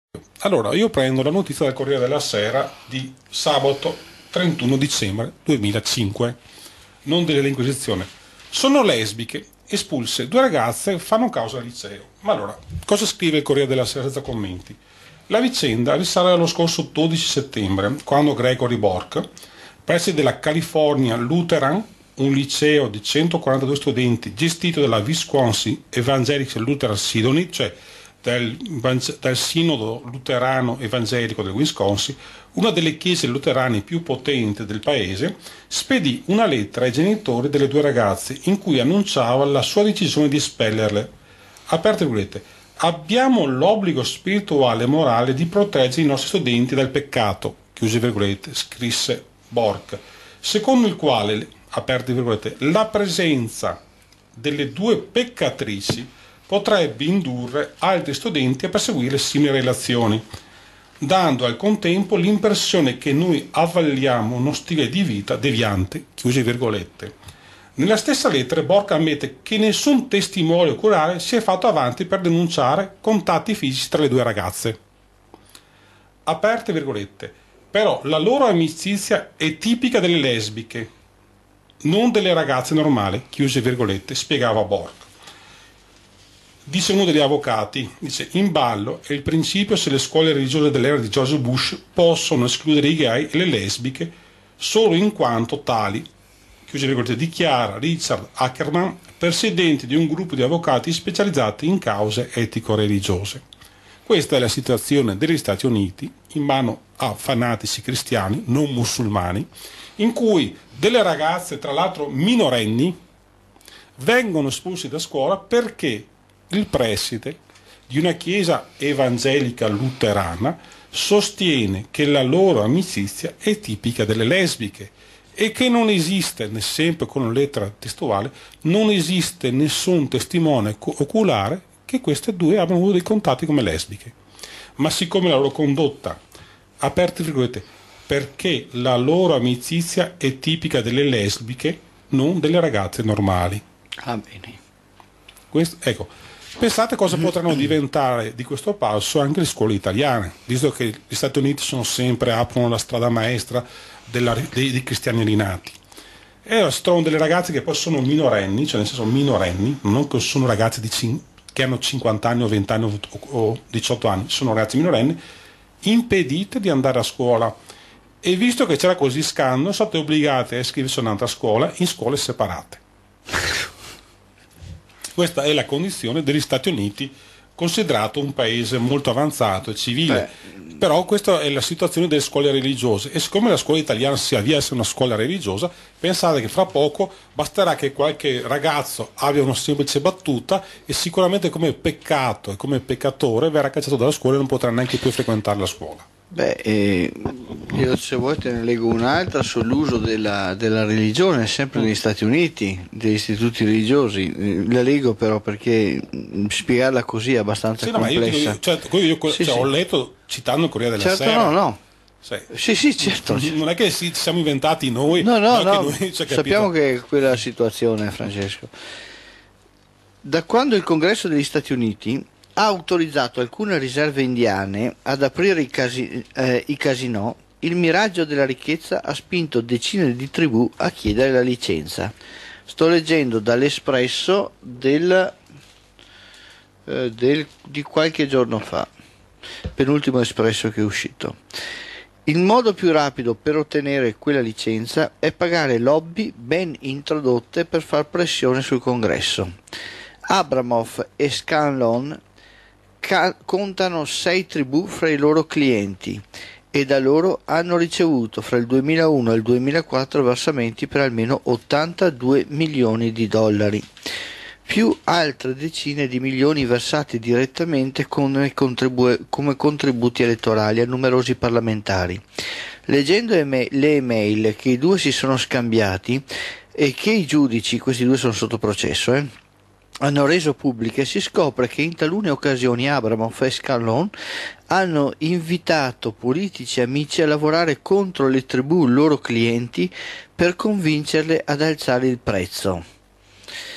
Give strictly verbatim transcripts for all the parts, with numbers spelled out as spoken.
Allora, io prendo la notizia del Corriere della Sera di sabato trentuno dicembre duemilacinque, non dell'elenco Inquisizione. Sono lesbiche, espulse, due ragazze fanno causa al liceo. Ma allora, cosa scrive il Corriere della Sera senza commenti? La vicenda risale allo scorso dodici settembre, quando Gregory Bork, preside della California Lutheran, un liceo di centoquarantadue studenti gestito dalla Wisconsin Evangelical Lutheran Synod, cioè del, del Sinodo Luterano Evangelico del Wisconsin, una delle chiese luterane più potenti del paese, spedì una lettera ai genitori delle due ragazze in cui annunciava la sua decisione di espellerle. Aperte virgolette, abbiamo l'obbligo spirituale e morale di proteggere i nostri studenti dal peccato, chiuse virgolette, scrisse Bork, secondo il quale, aperte virgolette, la presenza delle due peccatrici potrebbe indurre altri studenti a perseguire simili relazioni, dando al contempo l'impressione che noi avvalliamo uno stile di vita deviante, chiuse virgolette. Nella stessa lettera Bork ammette che nessun testimone oculare si è fatto avanti per denunciare contatti fisici tra le due ragazze. Aperte virgolette, però la loro amicizia è tipica delle lesbiche, non delle ragazze normali, chiuse virgolette, spiegava Bork. Dice uno degli avvocati, dice, in ballo è il principio se le scuole religiose dell'era di George Bush possono escludere i gay e le lesbiche solo in quanto tali, chiuse virgolette, dichiara Richard Ackerman, presidente di un gruppo di avvocati specializzati in cause etico-religiose. Questa è la situazione degli Stati Uniti in mano a fanatici cristiani, non musulmani, in cui delle ragazze, tra l'altro minorenni, vengono espulse da scuola perché il preside di una chiesa evangelica luterana sostiene che la loro amicizia è tipica delle lesbiche e che non esiste, sempre con una lettera testuale, non esiste nessun testimone oculare che queste due abbiano avuto dei contatti come lesbiche. Ma siccome la loro condotta, aperte virgolette, perché la loro amicizia è tipica delle lesbiche, non delle ragazze normali. Ah, bene. Questo, ecco, pensate cosa potranno diventare di questo passo anche le scuole italiane, visto che gli Stati Uniti sono sempre, aprono la strada maestra della, dei, dei cristiani rinati. E si trovano delle ragazze che poi sono minorenni, cioè nel senso minorenni, non che sono ragazze di cin- che hanno cinquanta anni o venti anni o, o diciotto anni, sono ragazze minorenni, impedite di andare a scuola. E visto che c'era così scandalo, sono state obbligate a iscriversi a un'altra scuola in scuole separate. Questa è la condizione degli Stati Uniti, considerato un paese molto avanzato e civile. Beh. Però questa è la situazione delle scuole religiose, e siccome la scuola italiana si avvia a essere una scuola religiosa, pensate che fra poco basterà che qualche ragazzo abbia una semplice battuta e sicuramente come peccato e come peccatore verrà cacciato dalla scuola e non potrà neanche più frequentare la scuola. Beh, eh, io se vuoi te ne leggo un'altra sull'uso della, della religione, sempre negli Stati Uniti, degli istituti religiosi. La leggo però perché spiegarla così è abbastanza sì, no, complessa. Ma io, certo, io, io sì, cioè, sì. ho letto citando il Corriere della certo, Sera. no, no. Sì. sì, sì, certo. Non è che ci siamo inventati noi. No, no, no. Noi, cioè, sappiamo che è quella situazione, Francesco. Da quando il Congresso degli Stati Uniti ha autorizzato alcune riserve indiane ad aprire i, casi, eh, i casinò, il miraggio della ricchezza ha spinto decine di tribù a chiedere la licenza. Sto leggendo dall'Espresso del, eh, del, di qualche giorno fa, penultimo Espresso che è uscito. Il modo più rapido per ottenere quella licenza è pagare lobby ben introdotte per far pressione sul Congresso. Abramoff e Scanlon Ca- contano sei tribù fra i loro clienti e da loro hanno ricevuto fra il duemilauno e il duemilaquattro versamenti per almeno ottantadue milioni di dollari, più altre decine di milioni versati direttamente come, contribu- come contributi elettorali a numerosi parlamentari. Leggendo eme- le email che i due si sono scambiati e che i giudici, questi due sono sotto processo, eh, hanno reso pubbliche, si scopre che in talune occasioni Abramoff e Scanlon hanno invitato politici amici a lavorare contro le tribù loro clienti per convincerle ad alzare il prezzo.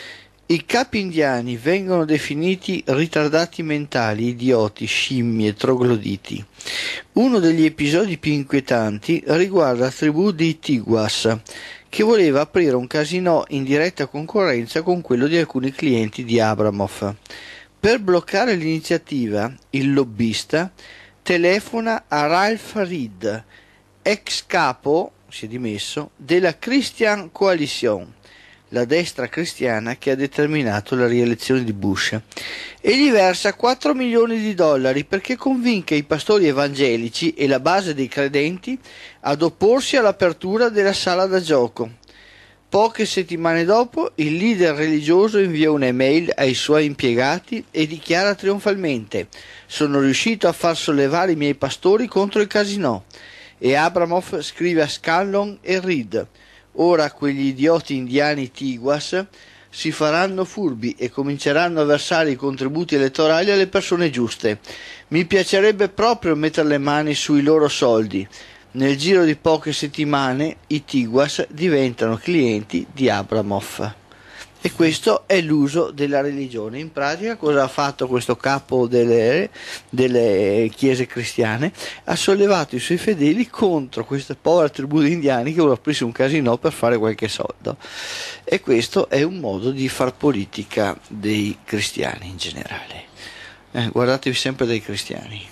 I capi indiani vengono definiti ritardati mentali, idioti, scimmie, trogloditi. Uno degli episodi più inquietanti riguarda la tribù di Tiguas, che voleva aprire un casinò in diretta concorrenza con quello di alcuni clienti di Abramov. Per bloccare l'iniziativa, il lobbista telefona a Ralph Reed, ex capo, si è dimesso, della Christian Coalition, la destra cristiana che ha determinato la rielezione di Bush, e gli versa quattro milioni di dollari perché convinca i pastori evangelici e la base dei credenti ad opporsi all'apertura della sala da gioco. Poche settimane dopo, il leader religioso invia un'email ai suoi impiegati e dichiara trionfalmente: «Sono riuscito a far sollevare i miei pastori contro il casinò». E Abramov scrive a Scanlon e Reed: «Ora quegli idioti indiani Tiguas si faranno furbi e cominceranno a versare i contributi elettorali alle persone giuste. Mi piacerebbe proprio mettere le mani sui loro soldi». Nel giro di poche settimane i Tiguas diventano clienti di Abramov. E questo è l'uso della religione. In pratica cosa ha fatto questo capo delle, delle chiese cristiane? Ha sollevato i suoi fedeli contro questa povera tribù di indiani che voleva aprirsi un casinò per fare qualche soldo. E questo è un modo di far politica dei cristiani in generale. Eh, guardatevi sempre dai cristiani.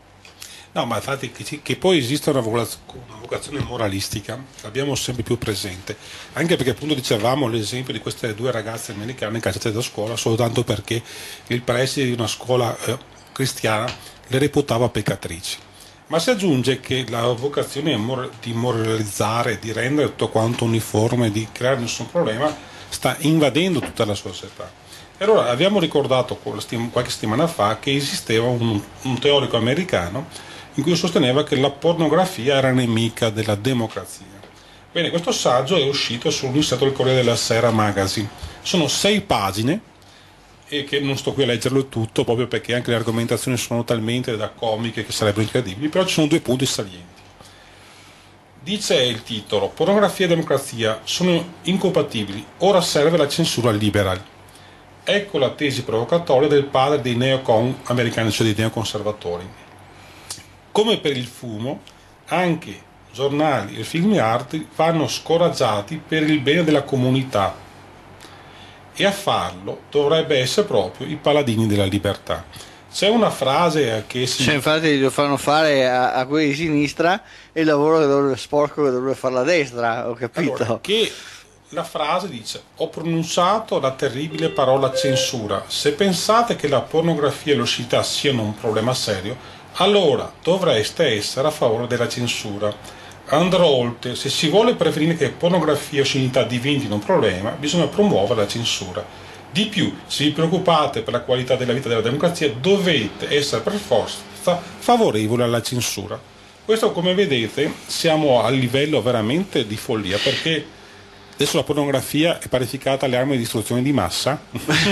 No, ma infatti che, che poi esiste una vocazione moralistica, l'abbiamo sempre più presente, anche perché appunto dicevamo l'esempio di queste due ragazze americane cacciate da scuola soltanto perché il preside di una scuola eh, cristiana le reputava peccatrici. Ma si aggiunge che la vocazione di moralizzare, di rendere tutto quanto uniforme, di creare nessun problema, sta invadendo tutta la società. E allora abbiamo ricordato qualche settimana fa che esisteva un, un teorico americano in cui sosteneva che la pornografia era nemica della democrazia. Bene, questo saggio è uscito sull'inserto del Corriere della Sera Magazine. Sono sei pagine e che non sto qui a leggerlo tutto proprio perché anche le argomentazioni sono talmente da comiche che sarebbero incredibili, però ci sono due punti salienti. Dice il titolo: pornografia e democrazia sono incompatibili, ora serve la censura liberal. Ecco la tesi provocatoria del padre dei neocon americani, cioè dei neoconservatori. Come per il fumo, anche giornali e film e arti vanno scoraggiati per il bene della comunità, e a farlo dovrebbe essere proprio i paladini della libertà. C'è una frase che si... Cioè, infatti lo fanno fare a, a quelli di sinistra il lavoro che dovrebbe, sporco che dovrebbe fare la destra, ho capito. Allora, che la frase dice: ho pronunciato la terribile parola censura. Se pensate che la pornografia e l'ostilità siano un problema serio, allora dovreste essere a favore della censura. Andrò oltre: se si vuole prevenire che pornografia e ostilità diventino un problema, bisogna promuovere la censura. Di più, se vi preoccupate per la qualità della vita della democrazia, dovete essere per forza favorevoli alla censura. Questo, come vedete, siamo a livello veramente di follia, perché adesso la pornografia è parificata alle armi di distruzione di massa.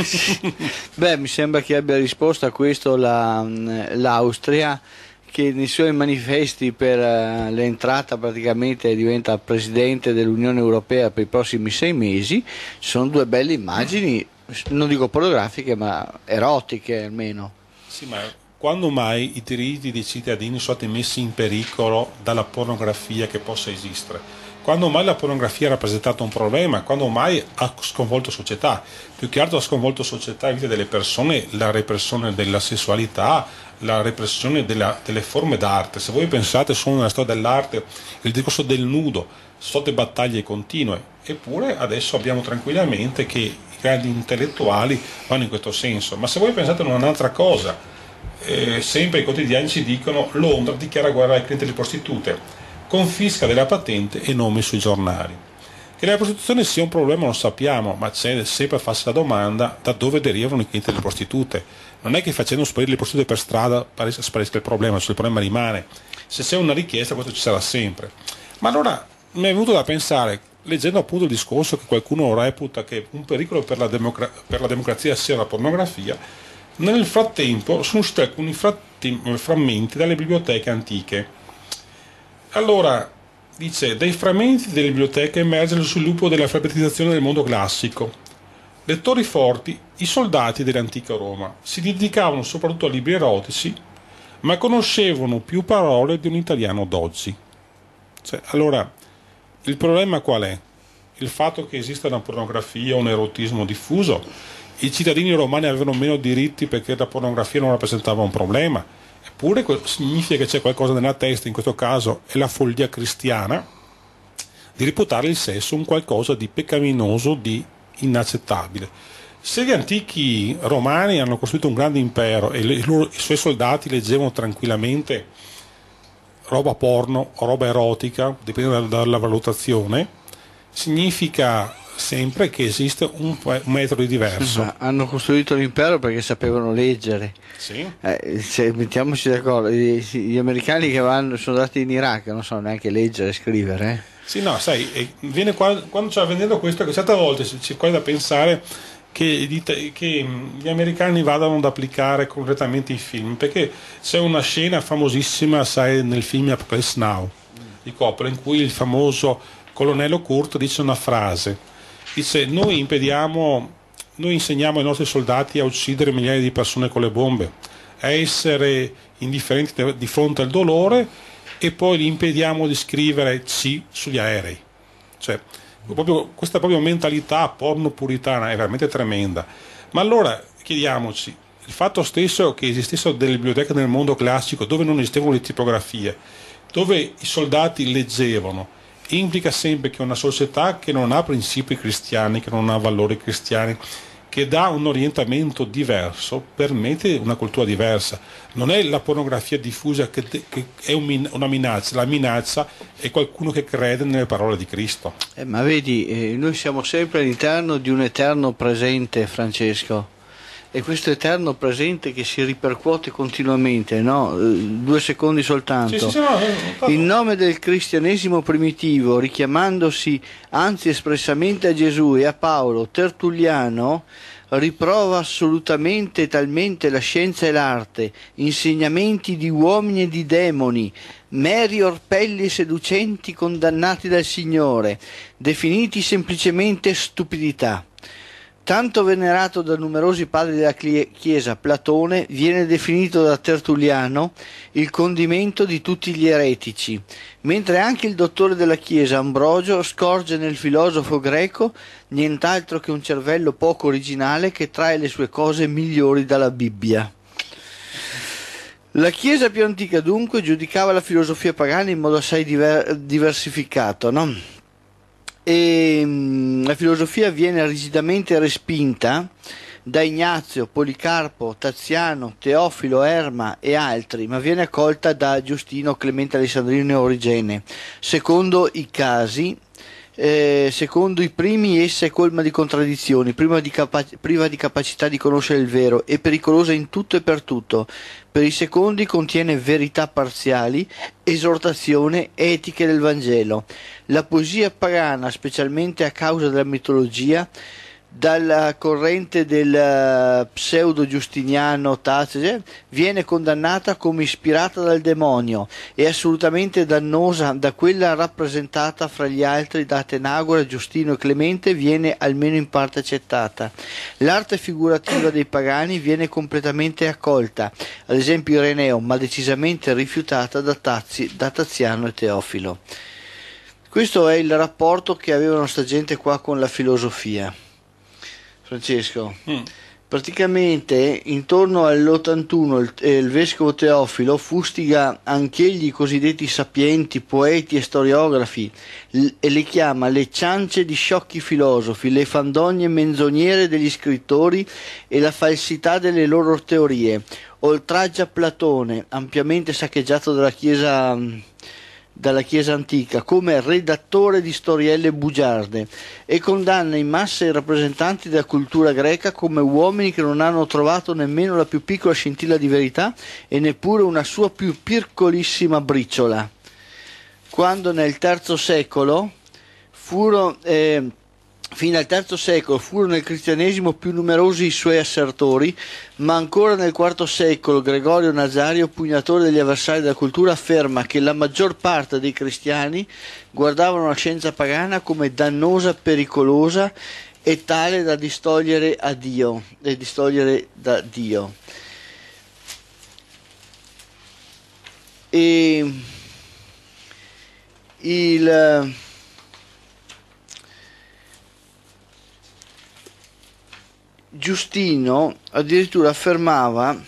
Beh, mi sembra che abbia risposto a questo la, l'Austria, che nei suoi manifesti per uh, l'entrata praticamente diventa presidente dell'Unione Europea per i prossimi sei mesi. Ci sono due belle immagini, non dico pornografiche, ma erotiche almeno. Sì, ma quando mai i diritti dei cittadini sono stati messi in pericolo dalla pornografia che possa esistere? Quando mai la pornografia ha rappresentato un problema? Quando mai ha sconvolto società? Più che altro ha sconvolto società e vita delle persone, la repressione della sessualità, la repressione della, delle forme d'arte. Se voi pensate solo nella storia dell'arte, il discorso del nudo, sotto battaglie continue, eppure adesso abbiamo tranquillamente che i grandi intellettuali vanno in questo senso. Ma se voi pensate a un'altra cosa, eh, sempre i quotidiani ci dicono: Londra dichiara guerra ai clienti delle prostitute, confisca della patente e nomi sui giornali. Che la prostituzione sia un problema lo sappiamo, ma c'è sempre a farsi la domanda: da dove derivano i clienti delle prostitute? Non è che facendo sparire le prostitute per strada sparisca il problema, cioè il problema rimane. Se c'è una richiesta, questo ci sarà sempre. Ma allora mi è venuto da pensare, leggendo appunto il discorso che qualcuno reputa che un pericolo per la, democra- per la democrazia sia la pornografia, nel frattempo sono usciti alcuni fratti- frammenti dalle biblioteche antiche. Allora, dice: dai frammenti delle biblioteche emerge lo sviluppo della alfabetizzazione del mondo classico. lettori forti, i soldati dell'antica Roma si dedicavano soprattutto a libri erotici, ma conoscevano più parole di un italiano d'oggi. Cioè, allora, il problema qual è? Il fatto che esista una pornografia o un erotismo diffuso. I cittadini romani avevano meno diritti perché la pornografia non rappresentava un problema. Eppure significa che c'è qualcosa nella testa, in questo caso è la follia cristiana, di reputare il sesso un qualcosa di peccaminoso, di inaccettabile. Se gli antichi romani hanno costruito un grande impero e le, i, loro, i suoi soldati leggevano tranquillamente roba porno o roba erotica, dipende dalla, dalla valutazione, significa sempre che esiste un, un metodo diverso. Ma hanno costruito l'impero perché sapevano leggere. Sì. Eh, se, mettiamoci d'accordo, gli, gli americani che vanno, sono andati in Iraq non sanno neanche leggere e scrivere. Eh. Sì, no, sai, viene qua, quando sta avvenendo questo, che certe volte c'è quasi da pensare che, che gli americani vadano ad applicare correttamente i film, perché c'è una scena famosissima, sai, nel film Apocalypse Now di Coppola, in cui il famoso colonnello Kurt dice una frase, dice: noi impediamo, noi insegniamo ai nostri soldati a uccidere migliaia di persone con le bombe, a essere indifferenti di fronte al dolore, e poi gli impediamo di scrivere C sugli aerei. Cioè, proprio, questa proprio mentalità porno puritana è veramente tremenda. Ma allora chiediamoci, il fatto stesso che esistessero delle biblioteche nel mondo classico dove non esistevano le tipografie, dove i soldati leggevano, implica sempre che una società che non ha principi cristiani, che non ha valori cristiani, che dà un orientamento diverso, permette una cultura diversa. Non è la pornografia diffusa che, che è un, una minaccia, la minaccia è qualcuno che crede nelle parole di Cristo. Eh, ma vedi, eh, noi siamo sempre all'interno di un eterno presente, Francesco, e questo eterno presente che si ripercuote continuamente, no? Due secondi soltanto. Sì, sì, sì, no, no, in nome del cristianesimo primitivo, richiamandosi anzi espressamente a Gesù e a Paolo, Tertulliano riprova assolutamente e talmente la scienza e l'arte, insegnamenti di uomini e di demoni, meri orpelli e seducenti condannati dal Signore, definiti semplicemente stupidità. Tanto venerato da numerosi padri della Chiesa, Platone viene definito da Tertulliano il condimento di tutti gli eretici, mentre anche il dottore della Chiesa, Ambrogio, scorge nel filosofo greco nient'altro che un cervello poco originale che trae le sue cose migliori dalla Bibbia. La Chiesa più antica dunque giudicava la filosofia pagana in modo assai diver- diversificato, no? E mh, la filosofia viene rigidamente respinta da Ignazio, Policarpo, Taziano, Teofilo, Erma e altri, ma viene accolta da Giustino, Clemente Alessandrino e Origene. Secondo i casi, eh, secondo i primi essa è colma di contraddizioni, priva di, capac- priva di capacità di conoscere il vero e pericolosa in tutto e per tutto. Per i secondi contiene verità parziali, esortazione, etiche del Vangelo. La poesia pagana, specialmente a causa della mitologia, dalla corrente del pseudo Giustiniano Tacite, viene condannata come ispirata dal demonio e assolutamente dannosa da quella rappresentata fra gli altri da Atenagora, Giustino e Clemente viene almeno in parte accettata. L'arte figurativa dei pagani viene completamente accolta, ad esempio Ireneo, ma decisamente rifiutata da, Tazi, da Taziano e Teofilo. Questo è il rapporto che avevano sta gente qua con la filosofia. Francesco, mm. praticamente intorno all'ottantuno il, eh, il vescovo Teofilo fustiga anch'egli i cosiddetti sapienti, poeti e storiografi l- e li chiama le ciance di sciocchi filosofi, le fandonie menzognere degli scrittori e la falsità delle loro teorie. Oltraggia Platone, ampiamente saccheggiato dalla Chiesa dalla Chiesa antica come redattore di storielle bugiarde e condanna in massa i rappresentanti della cultura greca come uomini che non hanno trovato nemmeno la più piccola scintilla di verità e neppure una sua più piccolissima briciola. Quando nel terzo secolo furono eh, fino al terzo secolo furono nel cristianesimo più numerosi i suoi assertori, ma ancora nel quarto secolo Gregorio Nazario, pugnatore degli avversari della cultura, afferma che la maggior parte dei cristiani guardavano la scienza pagana come dannosa, pericolosa è tale da distogliere a Dio, e distogliere da Dio. E il Giustino addirittura affermava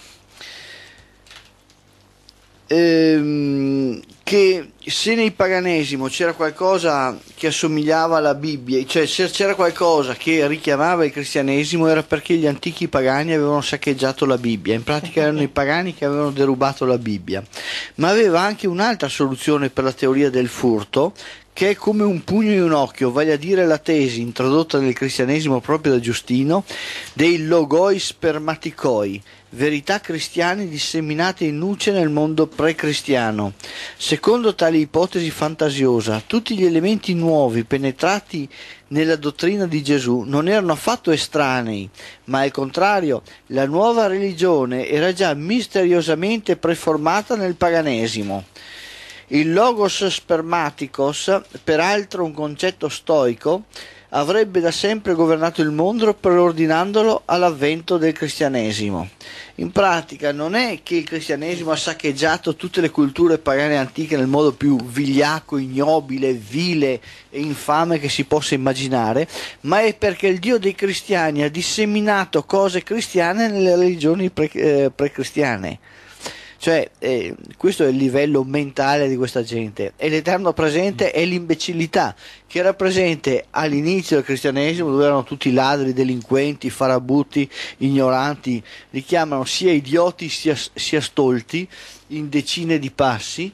ehm, che se nel paganesimo c'era qualcosa che assomigliava alla Bibbia, cioè se c'era qualcosa che richiamava il cristianesimo, era perché gli antichi pagani avevano saccheggiato la Bibbia. In pratica erano i pagani che avevano derubato la Bibbia. Ma aveva anche un'altra soluzione per la teoria del furto, che è come un pugno in un occhio, vale a dire la tesi introdotta nel cristianesimo proprio da Giustino dei logoi spermaticoi, verità cristiane disseminate in nuce nel mondo pre-cristiano. Secondo tale ipotesi fantasiosa, tutti gli elementi nuovi penetrati nella dottrina di Gesù non erano affatto estranei, ma al contrario, la nuova religione era già misteriosamente preformata nel paganesimo. Il logos spermaticos, peraltro un concetto stoico, avrebbe da sempre governato il mondo preordinandolo all'avvento del cristianesimo. In pratica non è che il cristianesimo ha saccheggiato tutte le culture pagane antiche nel modo più vigliacco, ignobile, vile e infame che si possa immaginare, ma è perché il Dio dei cristiani ha disseminato cose cristiane nelle religioni pre, eh, pre-cristiane. Cioè, eh, questo è il livello mentale di questa gente, e l'eterno presente è l'imbecillità che era presente all'inizio del cristianesimo, dove erano tutti ladri, delinquenti, farabutti, ignoranti, li chiamano sia idioti sia, sia stolti in decine di passi,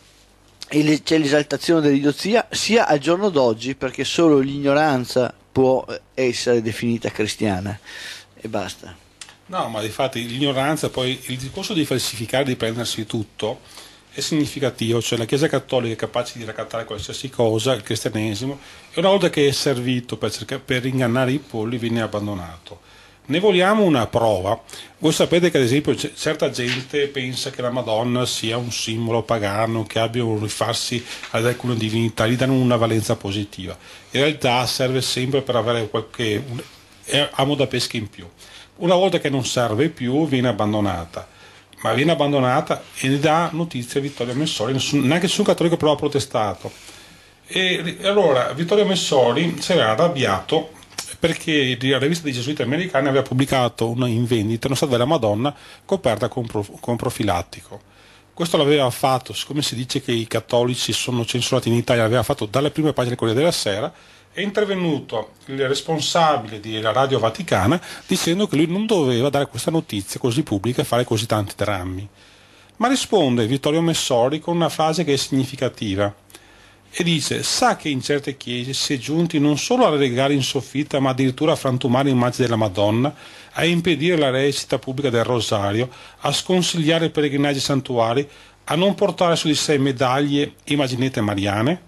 e le, c'è l'esaltazione dell'idiozia sia al giorno d'oggi, perché solo l'ignoranza può essere definita cristiana, e basta. No, ma infatti l'ignoranza, poi il discorso di falsificare, di prendersi tutto, è significativo, cioè la Chiesa Cattolica è capace di raccattare qualsiasi cosa, il cristianesimo, e una volta che è servito per, cercare, per ingannare i polli viene abbandonato. Ne vogliamo una prova. Voi sapete che ad esempio c- certa gente pensa che la Madonna sia un simbolo pagano, che abbia un rifarsi ad alcune divinità, gli danno una valenza positiva. In realtà serve sempre per avere qualche un, amo da pesca in più. Una volta che non serve più viene abbandonata, ma viene abbandonata e ne dà notizia Vittorio Messori, nessun, neanche nessun cattolico però ha protestato. E, e allora Vittorio Messori si era arrabbiato perché la rivista dei Gesuiti americani aveva pubblicato una in vendita una statua della Madonna coperta con, prof, con profilattico. Questo l'aveva fatto, siccome si dice che i cattolici sono censurati in Italia, l'aveva fatto dalle prime pagine del Corriere della Sera. È intervenuto il responsabile della Radio Vaticana dicendo che lui non doveva dare questa notizia così pubblica e fare così tanti drammi. Ma risponde Vittorio Messori con una frase che è significativa e dice: sa che in certe chiese si è giunti non solo a relegare in soffitta ma addirittura a frantumare l'immagine della Madonna, a impedire la recita pubblica del rosario, a sconsigliare i pellegrinaggi santuari, a non portare su di sé medaglie e immaginette mariane?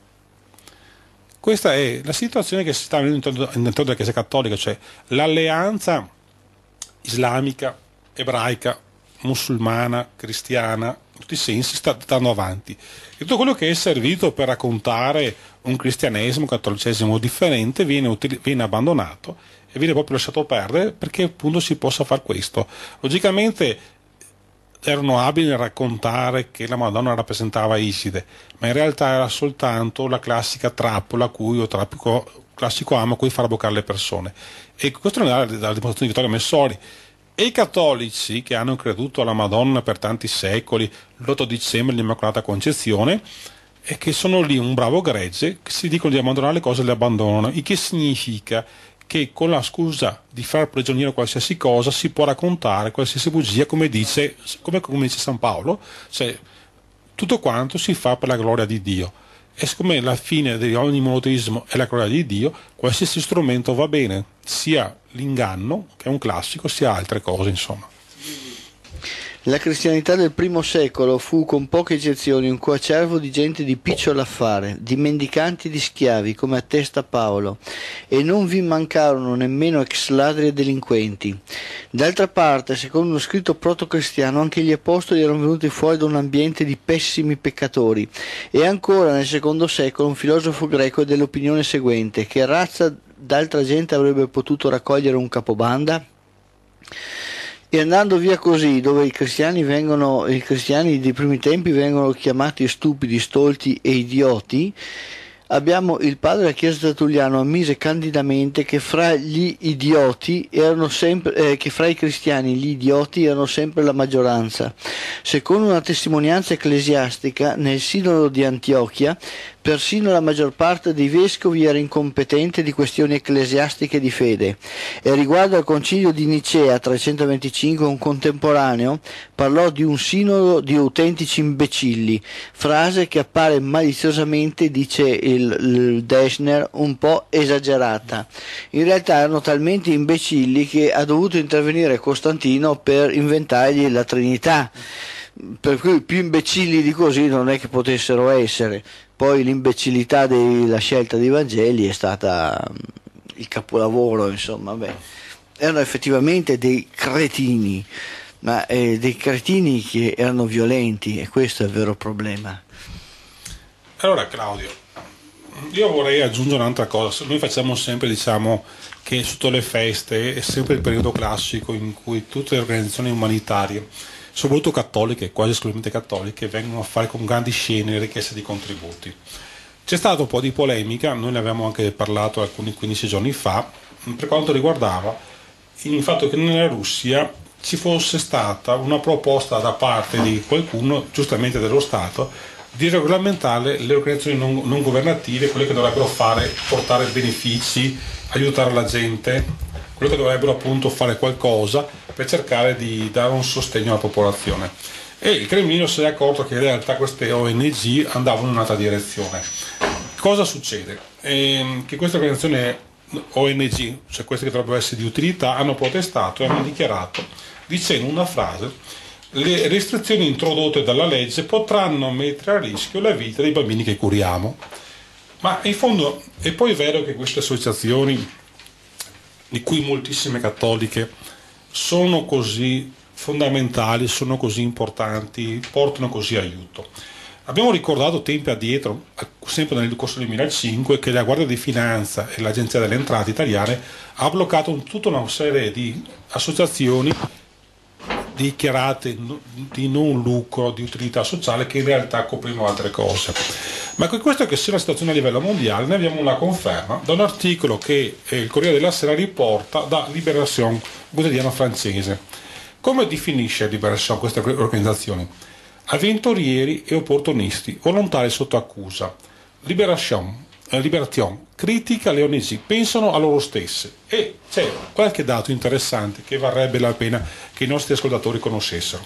Questa è la situazione che si sta avvenendo all'interno della Chiesa Cattolica, cioè l'alleanza islamica, ebraica, musulmana, cristiana, in tutti i sensi sta andando avanti. E tutto quello che è servito per raccontare un cristianesimo, un cattolicesimo differente viene, util- viene abbandonato e viene proprio lasciato perdere perché appunto si possa fare questo. Logicamente erano abili nel raccontare che la Madonna rappresentava Iside, ma in realtà era soltanto la classica trappola a cui, o trappico, classico amo a cui far abboccare le persone. E questo è dalla dimostrazione di Vittorio Messori. E i cattolici che hanno creduto alla Madonna per tanti secoli, l'otto dicembre l'Immacolata Concezione, e che sono lì un bravo gregge, che si dicono di abbandonare le cose e le abbandonano, il che significa che con la scusa di far prigioniero qualsiasi cosa si può raccontare qualsiasi bugia, come dice, come, come dice San Paolo, cioè tutto quanto si fa per la gloria di Dio. E siccome la fine di ogni monoteismo è la gloria di Dio, qualsiasi strumento va bene, sia l'inganno, che è un classico, sia altre cose, insomma. La cristianità del primo secolo fu, con poche eccezioni, un coacervo di gente di piccio all'affare, di mendicanti e di schiavi, come attesta Paolo, e non vi mancarono nemmeno ex ladri e delinquenti. D'altra parte, secondo uno scritto proto-cristiano, anche gli apostoli erano venuti fuori da un ambiente di pessimi peccatori, e ancora nel secondo secolo un filosofo greco è dell'opinione seguente: che razza d'altra gente avrebbe potuto raccogliere un capobanda? E andando via così, dove i cristiani vengono, i cristiani dei primi tempi vengono chiamati stupidi, stolti e idioti, abbiamo il padre della Chiesa Tertulliano ammise candidamente che fra gli idioti erano sempre, eh, che fra i cristiani gli idioti erano sempre la maggioranza. Secondo una testimonianza ecclesiastica, nel Sinodo di Antiochia, persino la maggior parte dei vescovi era incompetente di questioni ecclesiastiche di fede, e riguardo al concilio di Nicea trecentoventicinque un contemporaneo parlò di un sinodo di autentici imbecilli, frase che appare maliziosamente, dice il, il Deschner, un po' esagerata. In realtà erano talmente imbecilli che ha dovuto intervenire Costantino per inventargli la Trinità, per cui più imbecilli di così non è che potessero essere. Poi l'imbecillità della scelta dei Vangeli è stata il capolavoro, insomma, beh, erano effettivamente dei cretini, ma eh, dei cretini che erano violenti, e questo è il vero problema. Allora, Claudio, io vorrei aggiungere un'altra cosa. Noi facciamo sempre, diciamo, che sotto le feste è sempre il periodo classico in cui tutte le organizzazioni umanitarie, soprattutto cattoliche, quasi esclusivamente cattoliche, vengono a fare con grandi scene richieste di contributi. C'è stato un po' di polemica, noi ne avevamo anche parlato alcuni quindici giorni fa, per quanto riguardava il fatto che nella Russia ci fosse stata una proposta da parte di qualcuno, giustamente dello Stato, di regolamentare le organizzazioni non, non governative, quelle che dovrebbero fare, portare benefici, aiutare la gente, quelle che dovrebbero appunto fare qualcosa per cercare di dare un sostegno alla popolazione. E il Cremlino si è accorto che in realtà queste O N G andavano in un'altra direzione. Cosa succede? Ehm, che queste organizzazioni O N G, cioè queste che dovrebbero essere di utilità, hanno protestato e hanno dichiarato, dicendo una frase: le restrizioni introdotte dalla legge potranno mettere a rischio la vita dei bambini che curiamo. Ma in fondo è poi vero che queste associazioni, di cui moltissime cattoliche, sono così fondamentali, sono così importanti, portano così aiuto. Abbiamo ricordato tempi addietro, sempre nel corso del duemilacinque, che la Guardia di Finanza e l'Agenzia delle Entrate italiane ha bloccato tutta una serie di associazioni dichiarate di non lucro, di utilità sociale, che in realtà coprivano altre cose. Ma questo che sia la situazione a livello mondiale, ne abbiamo una conferma da un articolo che il Corriere della Sera riporta da Libération, quotidiano francese. Come definisce Libération queste organizzazioni? Avventurieri e opportunisti, volontari sotto accusa. Libération, eh, Libération critica le O N G, pensano a loro stesse, e c'è qualche dato interessante che varrebbe la pena che i nostri ascoltatori conoscessero.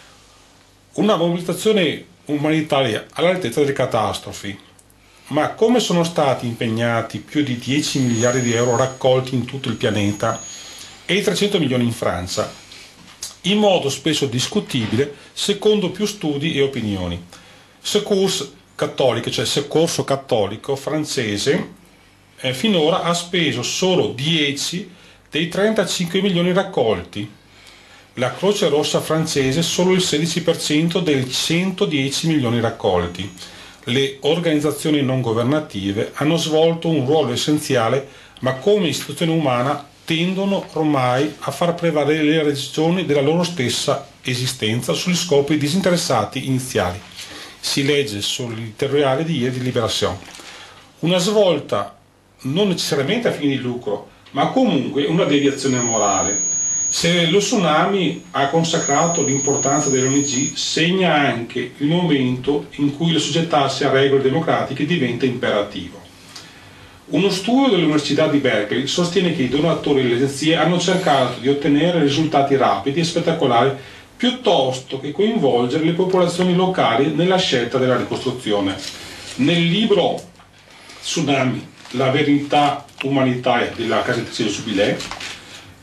Una mobilitazione umanitaria all'altezza delle catastrofi, ma come sono stati impegnati più di dieci miliardi di euro raccolti in tutto il pianeta e i trecento milioni in Francia, in modo spesso discutibile secondo più studi e opinioni. Secours cattolico, cioè Soccorso Cattolico francese, eh, finora ha speso solo dieci dei trentacinque milioni raccolti. La Croce Rossa francese solo il sedici per cento dei centodieci milioni raccolti. Le organizzazioni non governative hanno svolto un ruolo essenziale, ma come istituzione umana tendono ormai a far prevalere le ragioni della loro stessa esistenza sugli scopi disinteressati iniziali. Si legge sull'editoriale di ieri di Libération. Una svolta non necessariamente a fini di lucro, ma comunque una deviazione morale. Se lo tsunami ha consacrato l'importanza delle O N G, segna anche il momento in cui il soggettarsi a regole democratiche diventa imperativo. Uno studio dell'Università di Berkeley sostiene che i donatori delle agenzie hanno cercato di ottenere risultati rapidi e spettacolari piuttosto che coinvolgere le popolazioni locali nella scelta della ricostruzione. Nel libro Tsunami, la verità umanitaria della casa editrice Jubilé,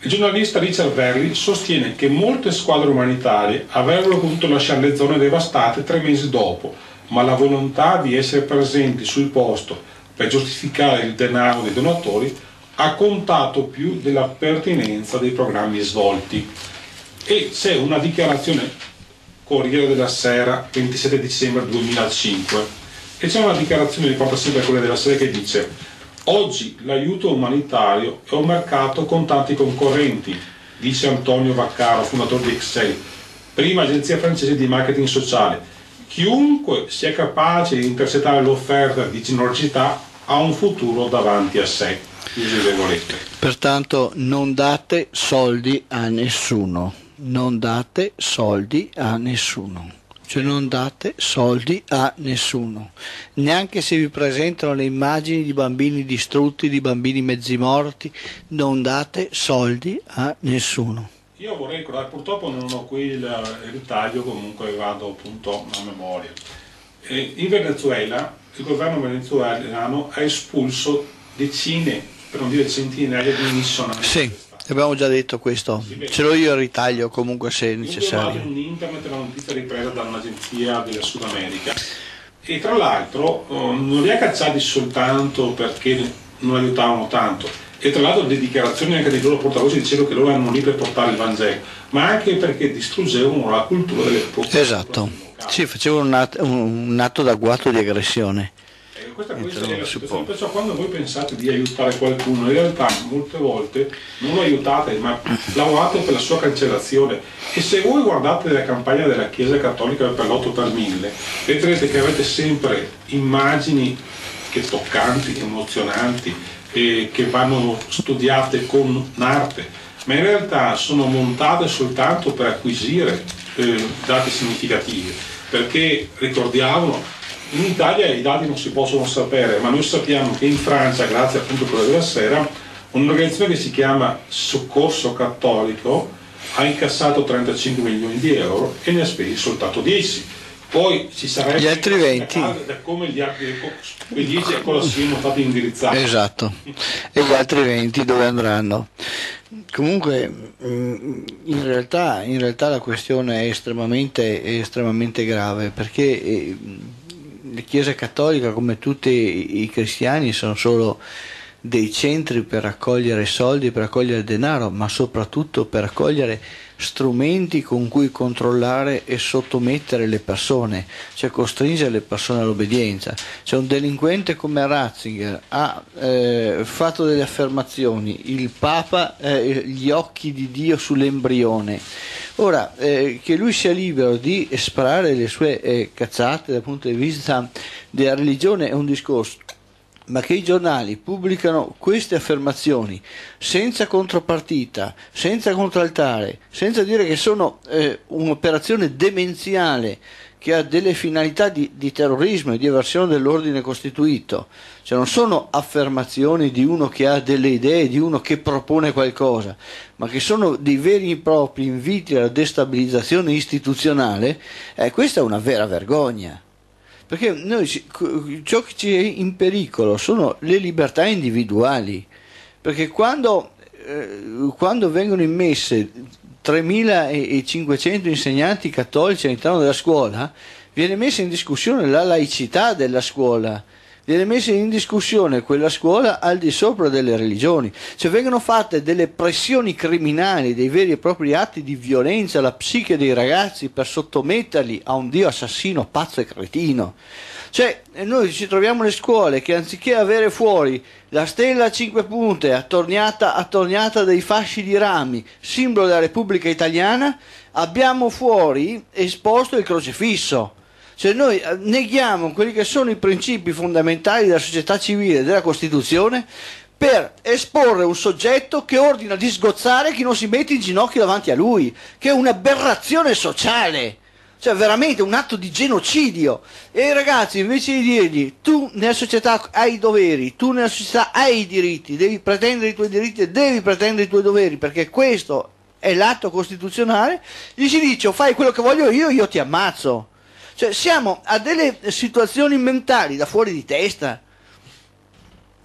Il giornalista Richard Verri sostiene che molte squadre umanitarie avrebbero potuto lasciare le zone devastate tre mesi dopo, ma la volontà di essere presenti sul posto per giustificare il denaro dei donatori ha contato più della pertinenza dei programmi svolti. E c'è una dichiarazione Corriere della Sera ventisette dicembre duemilacinque e c'è una dichiarazione, riporta sempre il Corriere della Sera, che dice: oggi l'aiuto umanitario è un mercato con tanti concorrenti, dice Antonio Vaccaro, fondatore di Excel, prima agenzia francese di marketing sociale. Chiunque sia capace di intercettare l'offerta di generosità ha un futuro davanti a sé. Pertanto non date soldi a nessuno, non date soldi a nessuno. Cioè non date soldi a nessuno, neanche se vi presentano le immagini di bambini distrutti, di bambini mezzi morti, non date soldi a nessuno. Io vorrei ricordare, purtroppo non ho qui il ritaglio, comunque vado appunto a memoria. E in Venezuela il governo venezuelano ha espulso decine, per non dire centinaia di missionari. Sì. Abbiamo già detto questo, ce l'ho io il ritaglio comunque se necessario. In internet la notizia ripresa da un'agenzia del Sud America e tra l'altro non li ha cacciati soltanto perché non aiutavano tanto, e tra l'altro le dichiarazioni anche dei loro portavoce dicevano che loro erano lì per portare il Vangelo, ma anche perché distruggevano la cultura delle popolazioni. Esatto, sì, facevano un atto, un atto d'agguato di aggressione. Questa, questa è la situazione. Perciò quando voi pensate di aiutare qualcuno, in realtà molte volte non lo aiutate, ma lavorate per la sua cancellazione. E se voi guardate la campagna della Chiesa Cattolica per l'otto per mille, vedrete che avete sempre immagini che toccanti, emozionanti, e che vanno studiate con arte, ma in realtà sono montate soltanto per acquisire eh, dati significativi, perché ricordiamolo, in Italia i dati non si possono sapere, ma noi sappiamo che in Francia, grazie appunto a quello della Sera, un'organizzazione che si chiama Soccorso Cattolico ha incassato trentacinque milioni di euro e ne ha spesi soltanto dieci. Poi ci sarebbe gli altri venti da come gli altri quei dieci a cosa siano stati indirizzati. Esatto. E gli altri venti dove andranno? Comunque in realtà, in realtà la questione è estremamente, è estremamente grave, perché la Chiesa Cattolica, come tutti i cristiani, sono solo dei centri per raccogliere soldi, per raccogliere denaro, ma soprattutto per raccogliere strumenti con cui controllare e sottomettere le persone, cioè costringere le persone all'obbedienza. Cioè un delinquente come Ratzinger ha eh, fatto delle affermazioni, il Papa eh, gli occhi di Dio sull'embrione. Ora, eh, che lui sia libero di sparare le sue eh, cazzate dal punto di vista della religione è un discorso, ma che i giornali pubblicano queste affermazioni senza contropartita, senza contraltare, senza dire che sono eh, un'operazione demenziale che ha delle finalità di, di terrorismo e di eversione dell'ordine costituito, cioè non sono affermazioni di uno che ha delle idee, di uno che propone qualcosa, ma che sono dei veri e propri inviti alla destabilizzazione istituzionale, eh, questa è una vera vergogna. Perché noi, ciò che ci è in pericolo sono le libertà individuali, perché quando, eh, quando vengono immesse tremilacinquecento insegnanti cattolici all'interno della scuola, viene messa in discussione la laicità della scuola, viene messa in discussione quella scuola al di sopra delle religioni, cioè vengono fatte delle pressioni criminali, dei veri e propri atti di violenza alla psiche dei ragazzi per sottometterli a un dio assassino, pazzo e cretino. Cioè noi ci troviamo nelle scuole che anziché avere fuori la stella a cinque punte attorniata, attorniata dai fasci di rami, simbolo della Repubblica Italiana, abbiamo fuori esposto il crocifisso. Cioè noi neghiamo quelli che sono i principi fondamentali della società civile e della Costituzione per esporre un soggetto che ordina di sgozzare chi non si mette in ginocchio davanti a lui, che è un'aberrazione sociale, cioè veramente un atto di genocidio. E i ragazzi, invece di dirgli tu nella società hai i doveri, tu nella società hai i diritti, devi pretendere i tuoi diritti e devi pretendere i tuoi doveri, perché questo è l'atto costituzionale, gli si dice o fai quello che voglio io, io ti ammazzo. Cioè siamo a delle situazioni mentali da fuori di testa.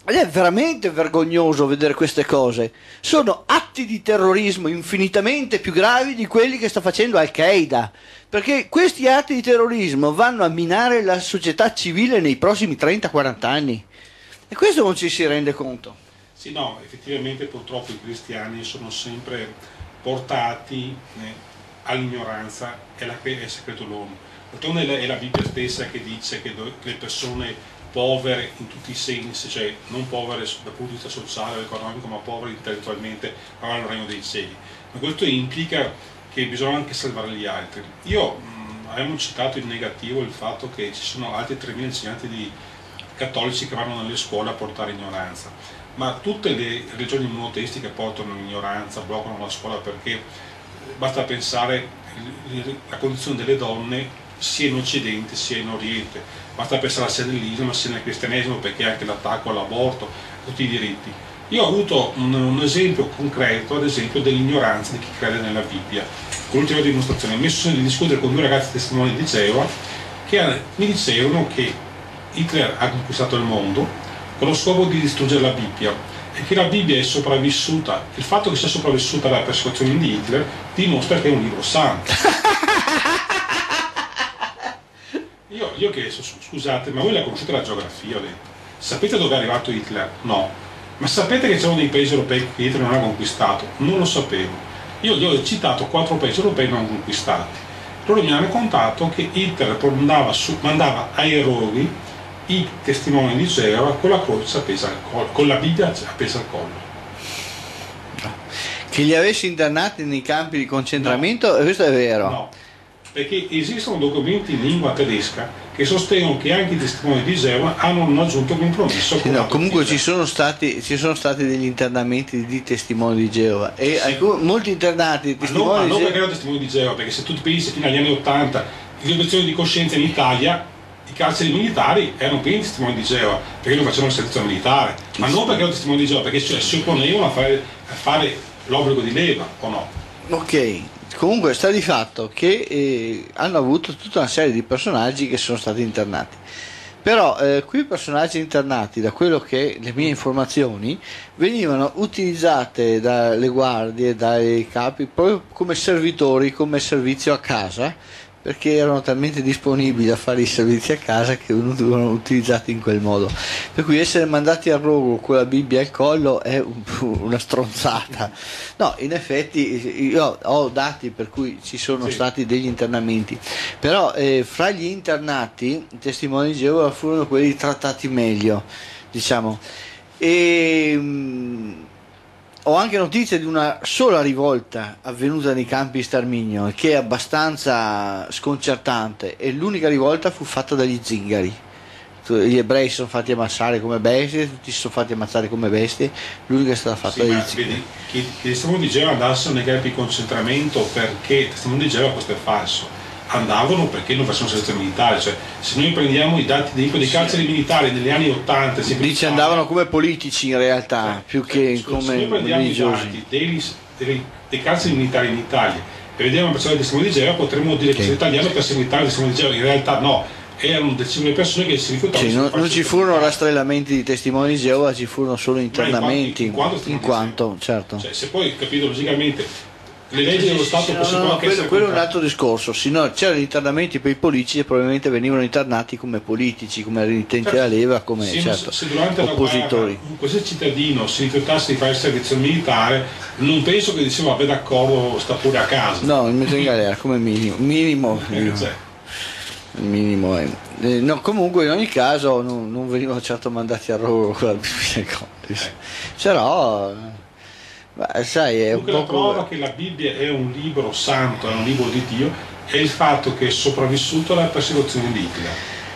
Ed è veramente vergognoso vedere queste cose. Sono atti di terrorismo infinitamente più gravi di quelli che sta facendo Al-Qaeda. Perché questi atti di terrorismo vanno a minare la società civile nei prossimi trenta quaranta anni. E questo non ci si rende conto. Sì, no, effettivamente purtroppo i cristiani sono sempre portati eh, all'ignoranza e alla è segreto l'uomo. D'altronde è la Bibbia stessa che dice che le persone povere in tutti i sensi, cioè non povere dal punto di vista sociale o economico, ma povere intellettualmente, avranno il regno dei cieli. Ma questo implica che bisogna anche salvare gli altri. Io mh, abbiamo citato in negativo il fatto che ci sono altri tremila insegnanti di cattolici che vanno nelle scuole a portare ignoranza, ma tutte le religioni monoteistiche portano ignoranza, bloccano la scuola, perché basta pensare alla condizione delle donne sia in Occidente sia in Oriente, basta pensare sia nell'Islam sia nel cristianesimo, perché anche l'attacco all'aborto, tutti i diritti. Io ho avuto un, un esempio concreto, ad esempio, dell'ignoranza di chi crede nella Bibbia. Con l'ultima dimostrazione, mi sono di discutere con due ragazzi testimoni di Geova che mi dicevano che Hitler ha conquistato il mondo con lo scopo di distruggere la Bibbia e che la Bibbia è sopravvissuta. Il fatto che sia sopravvissuta alla persecuzione di Hitler dimostra che è un libro santo. Io, io ho chiesto, scusate, ma voi la conoscete la geografia? Ho detto, sapete dove è arrivato Hitler? No. Ma sapete che c'erano dei paesi europei che Hitler non ha conquistato? Non lo sapevo. Io gli ho citato quattro paesi europei non conquistati. Loro mi hanno contato che Hitler mandava, su, mandava ai eroi i testimoni di Geova con la croce appesa al collo, con la Bibbia appesa al collo. Che li avessi internati nei campi di concentramento, no. Questo è vero. No, perché esistono documenti in lingua tedesca che sostengono che anche i testimoni di Geova hanno un aggiunto compromesso. Sì, no, comunque ci sono, stati, ci sono stati degli internamenti di testimoni di Geova e sì. alcuni, molti internati di testimoni ma non, di non Geova. Perché erano testimoni di Geova, perché se tu pensi fino agli anni ottanta di obiezioni di coscienza in Italia, i carceri militari erano pieni di testimoni di Geova perché non facevano il servizio militare, ma non perché erano testimoni di Geova, perché cioè, si opponevano a fare, a fare l'obbligo di leva, o no? Ok. Comunque sta di fatto che eh, hanno avuto tutta una serie di personaggi che sono stati internati, però eh, quei personaggi internati, da quello che le mie informazioni, venivano utilizzate dalle guardie, dai capi, proprio come servitori, come servizio a casa, perché erano talmente disponibili a fare i servizi a casa che venivano utilizzati in quel modo, per cui essere mandati a rogo con la Bibbia al collo è un, una stronzata. No, in effetti io ho dati per cui ci sono sì. stati degli internamenti, però eh, fra gli internati i testimoni di Geova furono quelli trattati meglio, diciamo, e mh, ho anche notizia di una sola rivolta avvenuta nei campi di sterminio, che è abbastanza sconcertante, e l'unica rivolta fu fatta dagli zingari. Gli ebrei si sono fatti ammazzare come bestie, tutti si sono fatti ammazzare come bestie, l'unica è stata fatta sì, dagli zingari. Vedi, che i testimoni di Geova andassero nei campi di concentramento perché il testimone di Geova questo è falso. Andavano perché non facevano servizio militare, cioè se noi prendiamo i dati dei, dei carceri militari negli anni ottanta, dice andavano come politici in realtà, cioè, più che cioè, come se noi prendiamo religiosi. I dati dei, dei, dei carceri militari in Italia e vediamo la persona del testimone di Geova, potremmo dire okay. che l'italiano per seguitare il testimone di Geova, in realtà no, erano decine persone che si rifiutavano. Sì, non, non ci furono rastrellamenti di testimoni di Geova, ci furono solo internamenti, in quanto, in quanto, in quanto certo. Cioè, se poi capito logicamente le leggi dello Stato sì, sì, possono no, no, anche quello, essere quello è un altro discorso, sì, no, c'erano gli internamenti per i politici e probabilmente venivano internati come politici, come renitenti certo. alla leva, come sì, certo, se durante oppositori. La guerra, un qualsiasi cittadino si rifiutasse di fare il servizio militare, non penso che diceva vabbè d'accordo, sta pure a casa. No, il metto in galera come minimo, minimo, minimo. Cioè. Il minimo è. Eh, no, comunque in ogni caso non, non venivano certo mandati a rogo con la Bibbia, eh. però beh, sai, è un po' la prova che la Bibbia è un libro santo, è un libro di Dio, è il fatto che è sopravvissuto alla persecuzione di Hitler.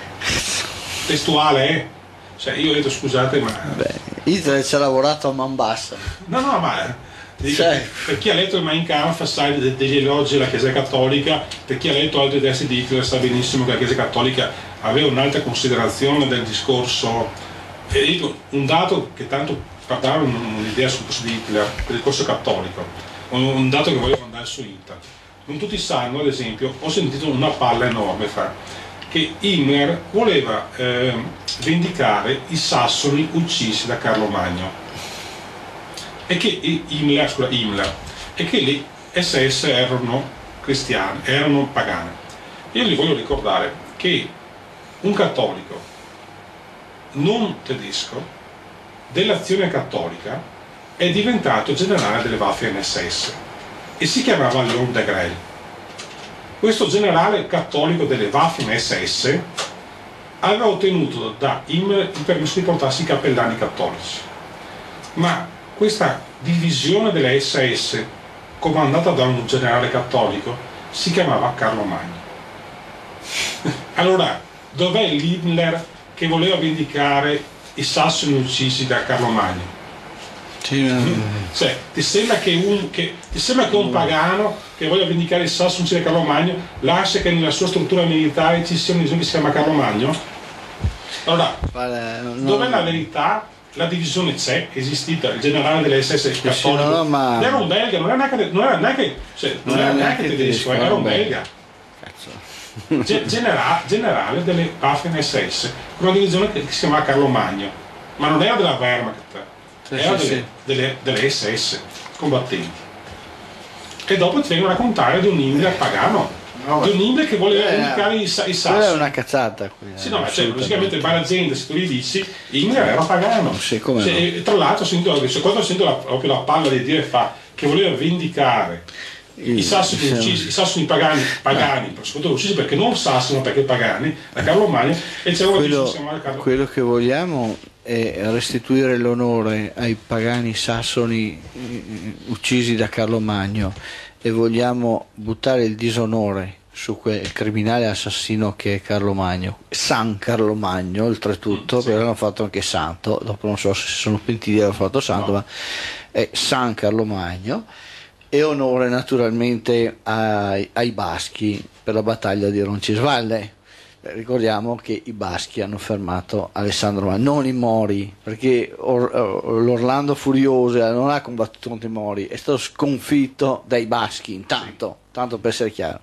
Testuale, eh? Cioè, io ho detto scusate, ma. Beh, Hitler ci ha lavorato a man bassa. No, no, ma. Dico, cioè. Per chi ha letto il Mein Kampf sa degli elogi alla Chiesa Cattolica, per chi ha letto altri testi di Hitler sa benissimo che la Chiesa Cattolica aveva un'alta considerazione del discorso. E dico, un dato che tanto per dare un'idea sul discorso di Hitler, del discorso cattolico, un dato che voglio mandare su internet. Non tutti sanno, ad esempio, ho sentito una palla enorme fra che Himmler voleva eh, vendicare i sassoni uccisi da Carlo Magno e che Himmler, scusa, Himmler, e che le S S erano cristiane, erano pagane. Io vi voglio ricordare che un cattolico non tedesco dell'Azione Cattolica è diventato generale delle Waffen S S e si chiamava Leon Degrelle. Questo generale cattolico delle Waffen S S aveva ottenuto da Himmler il permesso di portarsi i cappellani cattolici, ma questa divisione delle S S comandata da un generale cattolico si chiamava Carlo Magno. Allora, dov'è l'Himmler che voleva vendicare i sassoni uccisi da Carlo Magno? Sì, mm. Cioè, ti sembra che un, che, ti sembra che un pagano che voglia vendicare i sassoni uccisi da Carlo Magno lascia che nella sua struttura militare ci sia un esempio che si chiama Carlo Magno? Allora, vale, no, dov'è la verità? La divisione c'è, è esistita, il generale delle S S cattolico, sì, no, ma... era un belga, non era neanche, non era neanche, cioè, non non era era neanche neanche tedesco, tedesco, era un era un belga. Cazzo. Ge- genera- generale delle Waffen S S, con una divisione che si chiamava Carlo Magno, ma non era della Wehrmacht, Sì, era sì, delle, sì. delle, delle S S combattenti. E dopo ti vengono a raccontare di un Himmler pagano, No, di un Himmler che voleva eh, vendicare i, sa- i Quella è sassi. una cazzata qui, Sì, no, ma cioè, assolutamente. logicamente va la gente, se tu gli dici, Himmler era pagano. Sì, come Cioè, no. e tra l'altro sento, cioè, quando sento la, proprio la palla di dire fa che voleva vendicare Il- i sassoni sì. uccisi, i sassoni pagani, pagani, soprattutto uccisi perché non sassoni, perché pagani, da Carlo Magno, e c'è uno che quello, si chiama Carlo. quello che vogliamo è restituire l'onore ai pagani sassoni eh, uccisi da Carlo Magno e vogliamo buttare il disonore su quel criminale assassino che è Carlo Magno, San Carlo Magno oltretutto, Mm, sì. perché l'hanno fatto anche santo, dopo non so se si sono pentiti di aver fatto santo, No. ma è San Carlo Magno, e onore naturalmente ai, ai baschi per la battaglia di Roncisvalle. Eh, Ricordiamo che i baschi hanno fermato Alessandro Magno, non i Mori, perché Or- Or- l'Orlando Furioso non ha combattuto contro i Mori, è stato sconfitto dai baschi intanto, tanto per essere chiaro.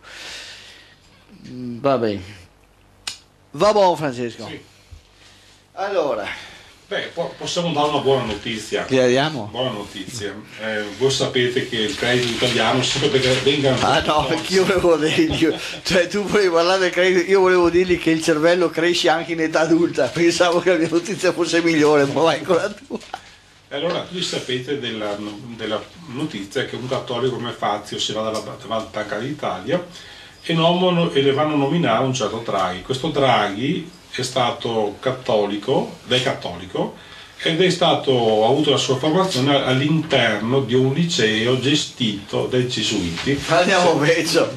Mm, Va bene, va buono Francesco. Sì. Allora, Beh, po- possiamo dare una buona notizia. chiariamo? Buona notizia. Eh, voi sapete che il credito italiano sempre perché venga. Ah no, perché io volevo dirgli, cioè tu volevi parlare del credito, io volevo dirgli che il cervello cresce anche in età adulta, pensavo che la mia notizia fosse migliore, ma vai con la tua. Allora, tutti sapete della, della notizia che un cattolico come Fazio si va dalla, dalla Banca d'Italia e, nomono, e le vanno a nominare un certo Draghi. Questo Draghi è stato cattolico, è cattolico, ed è stato, ha avuto la sua formazione all'interno di un liceo gestito dai gesuiti. Andiamo peggio.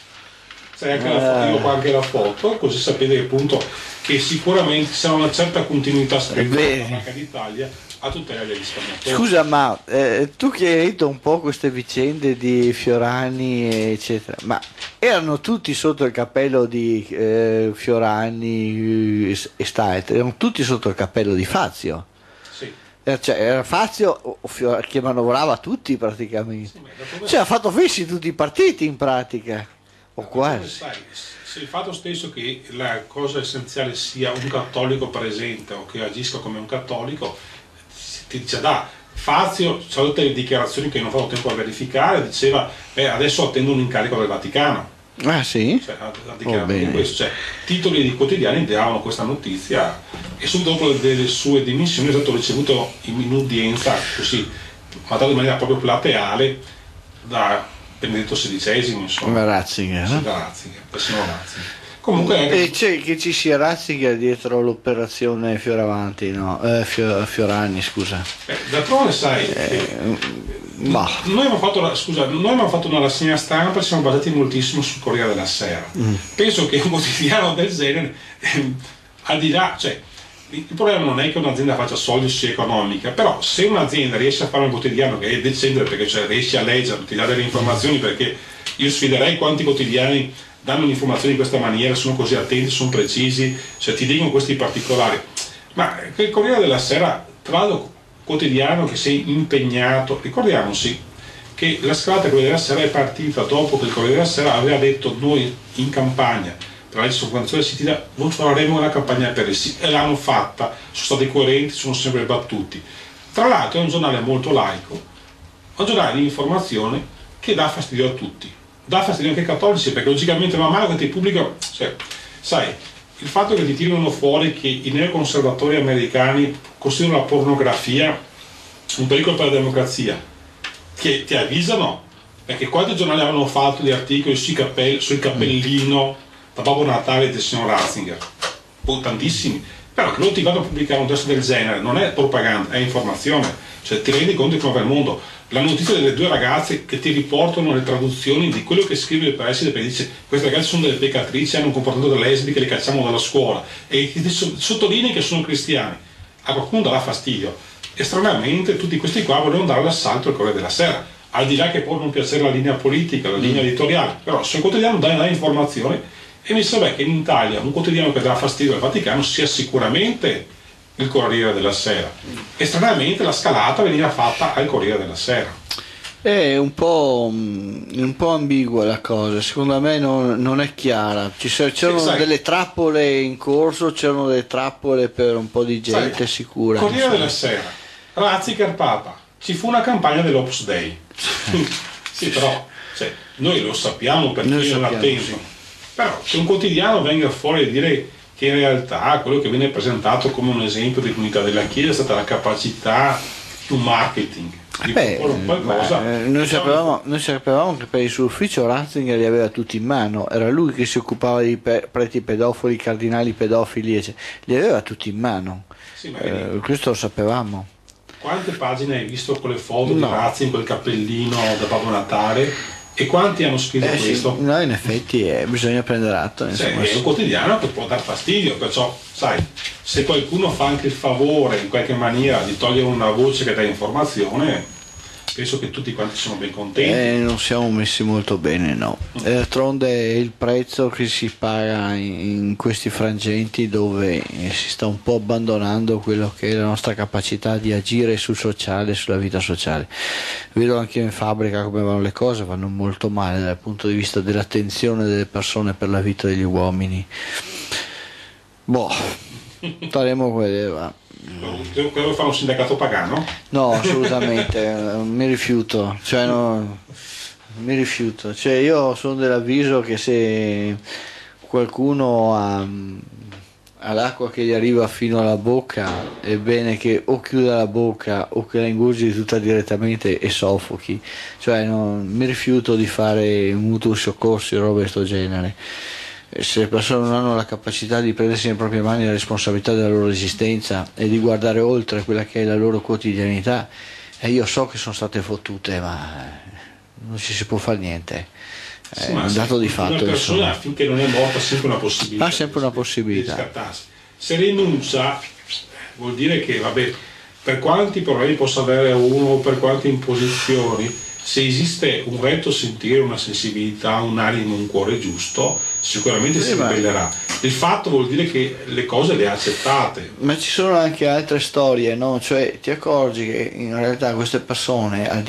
C'è anche la, io ho qua anche la foto, così sapete che appunto che sicuramente c'è una certa continuità scritta bene. dalla Banca d'Italia a tutela degli risparmiatori. Scusa, ma eh, tu che hai detto un po' queste vicende di Fiorani, eccetera, ma erano tutti sotto il cappello di eh, Fiorani eh, e Staet, erano tutti sotto il cappello di Fazio? Sì. Eh, Cioè, era Fazio o- o Fior- che manovrava tutti praticamente. Sì, ma da dove- Cioè, ha fatto fessi tutti i partiti in pratica, o da dove quasi. sai, se il fatto stesso che la cosa essenziale sia un cattolico presente o che agisca come un cattolico, ti dice da Fazio, c'è tutte le dichiarazioni che non ho fatto tempo a verificare, diceva beh, adesso attendo un incarico del Vaticano. Ah sì? Cioè, ha, ha Oh, dichiarato bene. questo, cioè, titoli di quotidiani davano questa notizia e subito dopo delle sue dimissioni è stato ricevuto in, in udienza così, mandato in maniera proprio plateale da Benedetto sedicesimo, insomma, Ratzinger, sì, no? da Ratzinger, persino Ratzinger. Comunque anche- E c'è che ci sia Ratzinger dietro l'operazione Fioravanti, no? Eh, Fio- Fiorani, scusa. eh, d'altronde sai, che Eh, ma noi abbiamo fatto, la- scusa, noi abbiamo fatto una rassegna stampa, ci siamo basati moltissimo sul Corriere della Sera. Mm. Penso che un quotidiano del genere, ehm, al di là, cioè, il problema non è che un'azienda faccia soldi o sia economica, però se un'azienda riesce a fare un quotidiano che è decente perché cioè, riesce a leggere, ti dà delle informazioni, perché io sfiderei quanti quotidiani danno le informazioni in questa maniera, sono così attenti, sono precisi, cioè ti dicono questi particolari. Ma il Corriere della Sera, tra l'altro quotidiano che sei impegnato, ricordiamoci che la scalata del Corriere della Sera è partita dopo che il Corriere della Sera aveva detto noi in campagna per la legge sulla fondazione cittadina, non faremo una campagna per il sì, e l'hanno fatta, sono stati coerenti, sono sempre battuti. Tra l'altro è un giornale molto laico, un giornale di informazione che dà fastidio a tutti, dà fastidio anche ai cattolici, perché logicamente man mano che ti pubblicano, cioè, sai, il fatto che ti tirano fuori che i neoconservatori americani considerano la pornografia un pericolo per la democrazia, che ti avvisano, perché quanti giornali avevano fatto gli articoli sui cappell- sul cappellino da Babbo Natale del signor Ratzinger? Oh, tantissimi. Però che loro ti vanno a pubblicare un testo del genere non è propaganda, è informazione, cioè ti rendi conto di come va il mondo. La notizia delle due ragazze che ti riportano le traduzioni di quello che scrive il preside, perché dice queste ragazze sono delle peccatrici, hanno un comportamento da lesbiche, le cacciamo dalla scuola, e ti sottolinei che sono cristiani. A qualcuno darà fastidio. E stranamente tutti questi qua volevano dare l'assalto al Corriere della Sera, al di là che può non piacere la linea politica, la linea editoriale, però se il quotidiano dà informazioni, e mi sa che in Italia un quotidiano che dà fastidio al Vaticano sia sicuramente il Corriere della Sera, e stranamente la scalata veniva fatta al Corriere della Sera. È un po', un po' ambigua la cosa, secondo me non, non è chiara. Ci, c'erano sì, delle trappole in corso, c'erano delle trappole per un po' di gente sai, sicura. Corriere insomma. Della Sera, Ratzinger Papa, ci fu una campagna dell'Opus Dei. Sì, però cioè, noi lo sappiamo perché noi non attento. Sì. Però che un quotidiano venga fuori a dire che in realtà quello che viene presentato come un esempio di comunità della Chiesa è stata la capacità di un marketing. Beh, beh, noi, sapevamo, noi sapevamo che per il suo ufficio Ratzinger li aveva tutti in mano, era lui che si occupava di pe- preti pedofili, cardinali pedofili, eccetera. Li aveva tutti in mano. Sì, eh, questo lo sapevamo. Quante pagine hai visto con le foto no. di Ratzinger, quel cappellino da Babbo Natale? E quanti hanno scritto eh questo? Sì, no, in effetti eh, bisogna prendere atto. Insomma, è un quotidiano che può dar fastidio, perciò, sai, se qualcuno fa anche il favore in qualche maniera di togliere una voce che dà informazione, penso che tutti quanti sono ben contenti. Eh, non siamo messi molto bene, no. Mm. E d'altronde è il prezzo che si paga in, in questi frangenti dove si sta un po' abbandonando quello che è la nostra capacità di agire sul sociale, sulla vita sociale. Vedo anche in fabbrica come vanno le cose, vanno molto male dal punto di vista dell'attenzione delle persone per la vita degli uomini. Boh, staremo a vedere, va. Quello fa un sindacato pagano? No, assolutamente, mi rifiuto, cioè no, mi rifiuto, cioè io sono dell'avviso che se qualcuno ha, ha l'acqua che gli arriva fino alla bocca è bene che o chiuda la bocca o che la ingurgi tutta direttamente e soffochi, cioè no, mi rifiuto di fare mutui soccorsi o robe di questo genere. Se le persone non hanno la capacità di prendersi nelle proprie mani la responsabilità della loro esistenza e di guardare oltre quella che è la loro quotidianità, e io so che sono state fottute, ma non ci si può fare niente, è sì, un dato di fatto. Una persona finché non è morta ha sempre una possibilità, ha sempre una possibilità. Se rinuncia vuol dire che vabbè, per quanti problemi possa avere uno, per quante imposizioni, se esiste un retto sentire, una sensibilità, un animo, un cuore giusto, sicuramente si ribellerà. Il fatto vuol dire che le cose le ha accettate. Ma ci sono anche altre storie, no? Cioè ti accorgi che in realtà queste persone,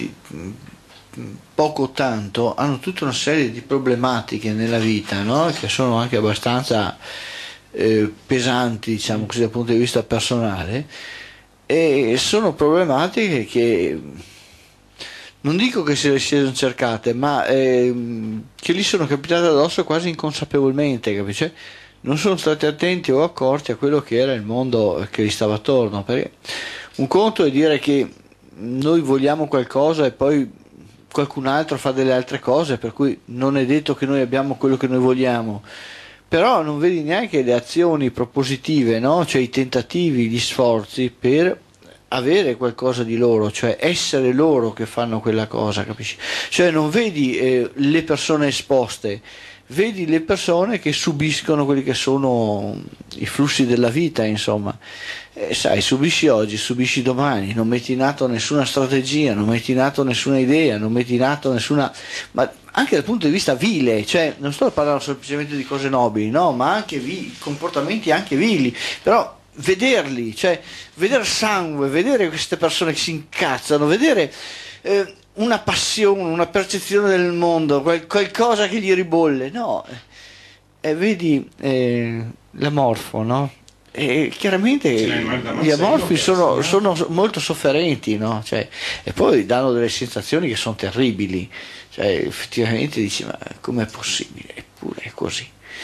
poco o tanto, hanno tutta una serie di problematiche nella vita, no? Che sono anche abbastanza eh, pesanti, diciamo così, dal punto di vista personale, e sono problematiche che non dico che se le siano cercate, ma ehm, che gli sono capitate addosso quasi inconsapevolmente, capisci? Non sono stati attenti o accorti a quello che era il mondo che gli stava attorno, perché un conto è dire che noi vogliamo qualcosa e poi qualcun altro fa delle altre cose, per cui non è detto che noi abbiamo quello che noi vogliamo, però non vedi neanche le azioni propositive, no? Cioè i tentativi, gli sforzi per avere qualcosa di loro, cioè essere loro che fanno quella cosa, capisci? Cioè non vedi eh, le persone esposte, vedi le persone che subiscono quelli che sono i flussi della vita, insomma. Eh, sai, subisci oggi, subisci domani, non metti in atto nessuna strategia, non metti in atto nessuna idea, non metti in atto nessuna... ma anche dal punto di vista vile, cioè non sto parlando semplicemente di cose nobili, no, ma anche vi, comportamenti anche vili, però vederli, cioè vedere sangue, vedere queste persone che si incazzano, vedere eh, una passione, una percezione del mondo, qual- qualcosa che gli ribolle, no, e vedi eh, l'amorfo, no? E chiaramente gli amorfi sono, sono molto sofferenti, no? Cioè, e poi danno delle sensazioni che sono terribili, cioè, effettivamente dici ma com'è possibile? Eppure è così,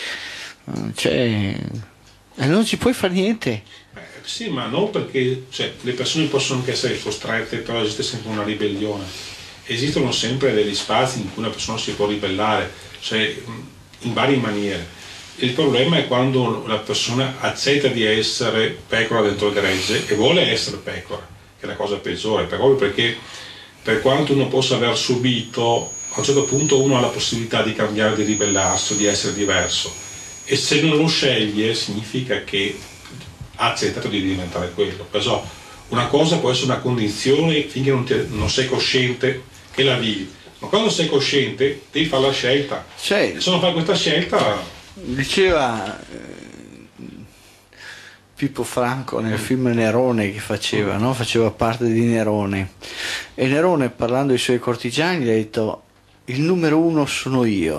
cioè, e non ci puoi fare niente. Eh, sì, ma non perché cioè, le persone possono anche essere costrette, però esiste sempre una ribellione, esistono sempre degli spazi in cui una persona si può ribellare, cioè in varie maniere. Il problema è quando la persona accetta di essere pecora dentro il gregge e vuole essere pecora, che è la cosa peggiore, proprio perché per quanto uno possa aver subito, a un certo punto uno ha la possibilità di cambiare, di ribellarsi, di essere diverso, e se non lo sceglie significa che ha accettato di diventare quello. Perciò una cosa può essere una condizione finché non, ti, non sei cosciente che la vivi, ma quando sei cosciente devi fare la scelta, cioè, e se non fai questa scelta... Diceva eh, Pippo Franco nel film Nerone che faceva, no? Faceva parte di Nerone, e Nerone, parlando ai suoi cortigiani, gli ha detto: il numero uno sono io,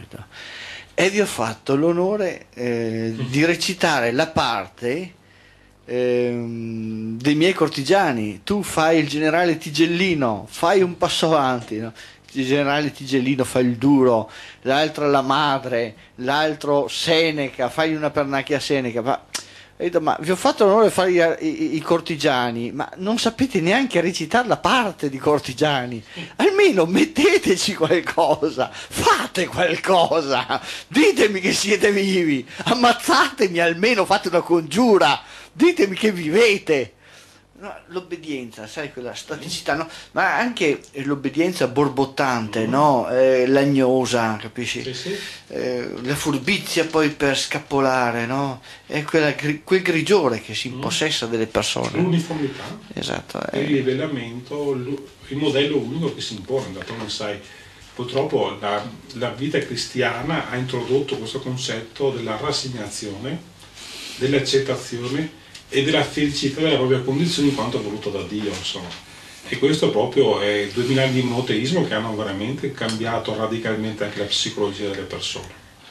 e vi ho fatto l'onore eh, di recitare la parte eh, dei miei cortigiani. Tu fai il generale Tigellino, fai un passo avanti, no? Il generale Tigellino fa il duro, l'altro la madre, l'altro Seneca, fai una pernacchia a Seneca. Ma, detto, ma vi ho fatto l'onore di fare i, i, i cortigiani, ma non sapete neanche recitare la parte di cortigiani. Almeno metteteci qualcosa, fate qualcosa, ditemi che siete vivi, ammazzatemi almeno, fate una congiura, ditemi che vivete. No, l'obbedienza, sai, quella staticità, no? Ma anche l'obbedienza borbottante, no? Eh, lagnosa, capisci? Sì, sì. Eh, la furbizia poi per scappolare, no? È quella, quel grigiore che si impossessa delle persone. L'uniformità, esatto, è il livellamento, il modello unico che si impone. D'altronde, sai, purtroppo la, la vita cristiana ha introdotto questo concetto della rassegnazione, dell'accettazione e della felicità della propria condizione in quanto voluto da Dio, insomma. E questo proprio è duemila anni di monoteismo che hanno veramente cambiato radicalmente anche la psicologia delle persone.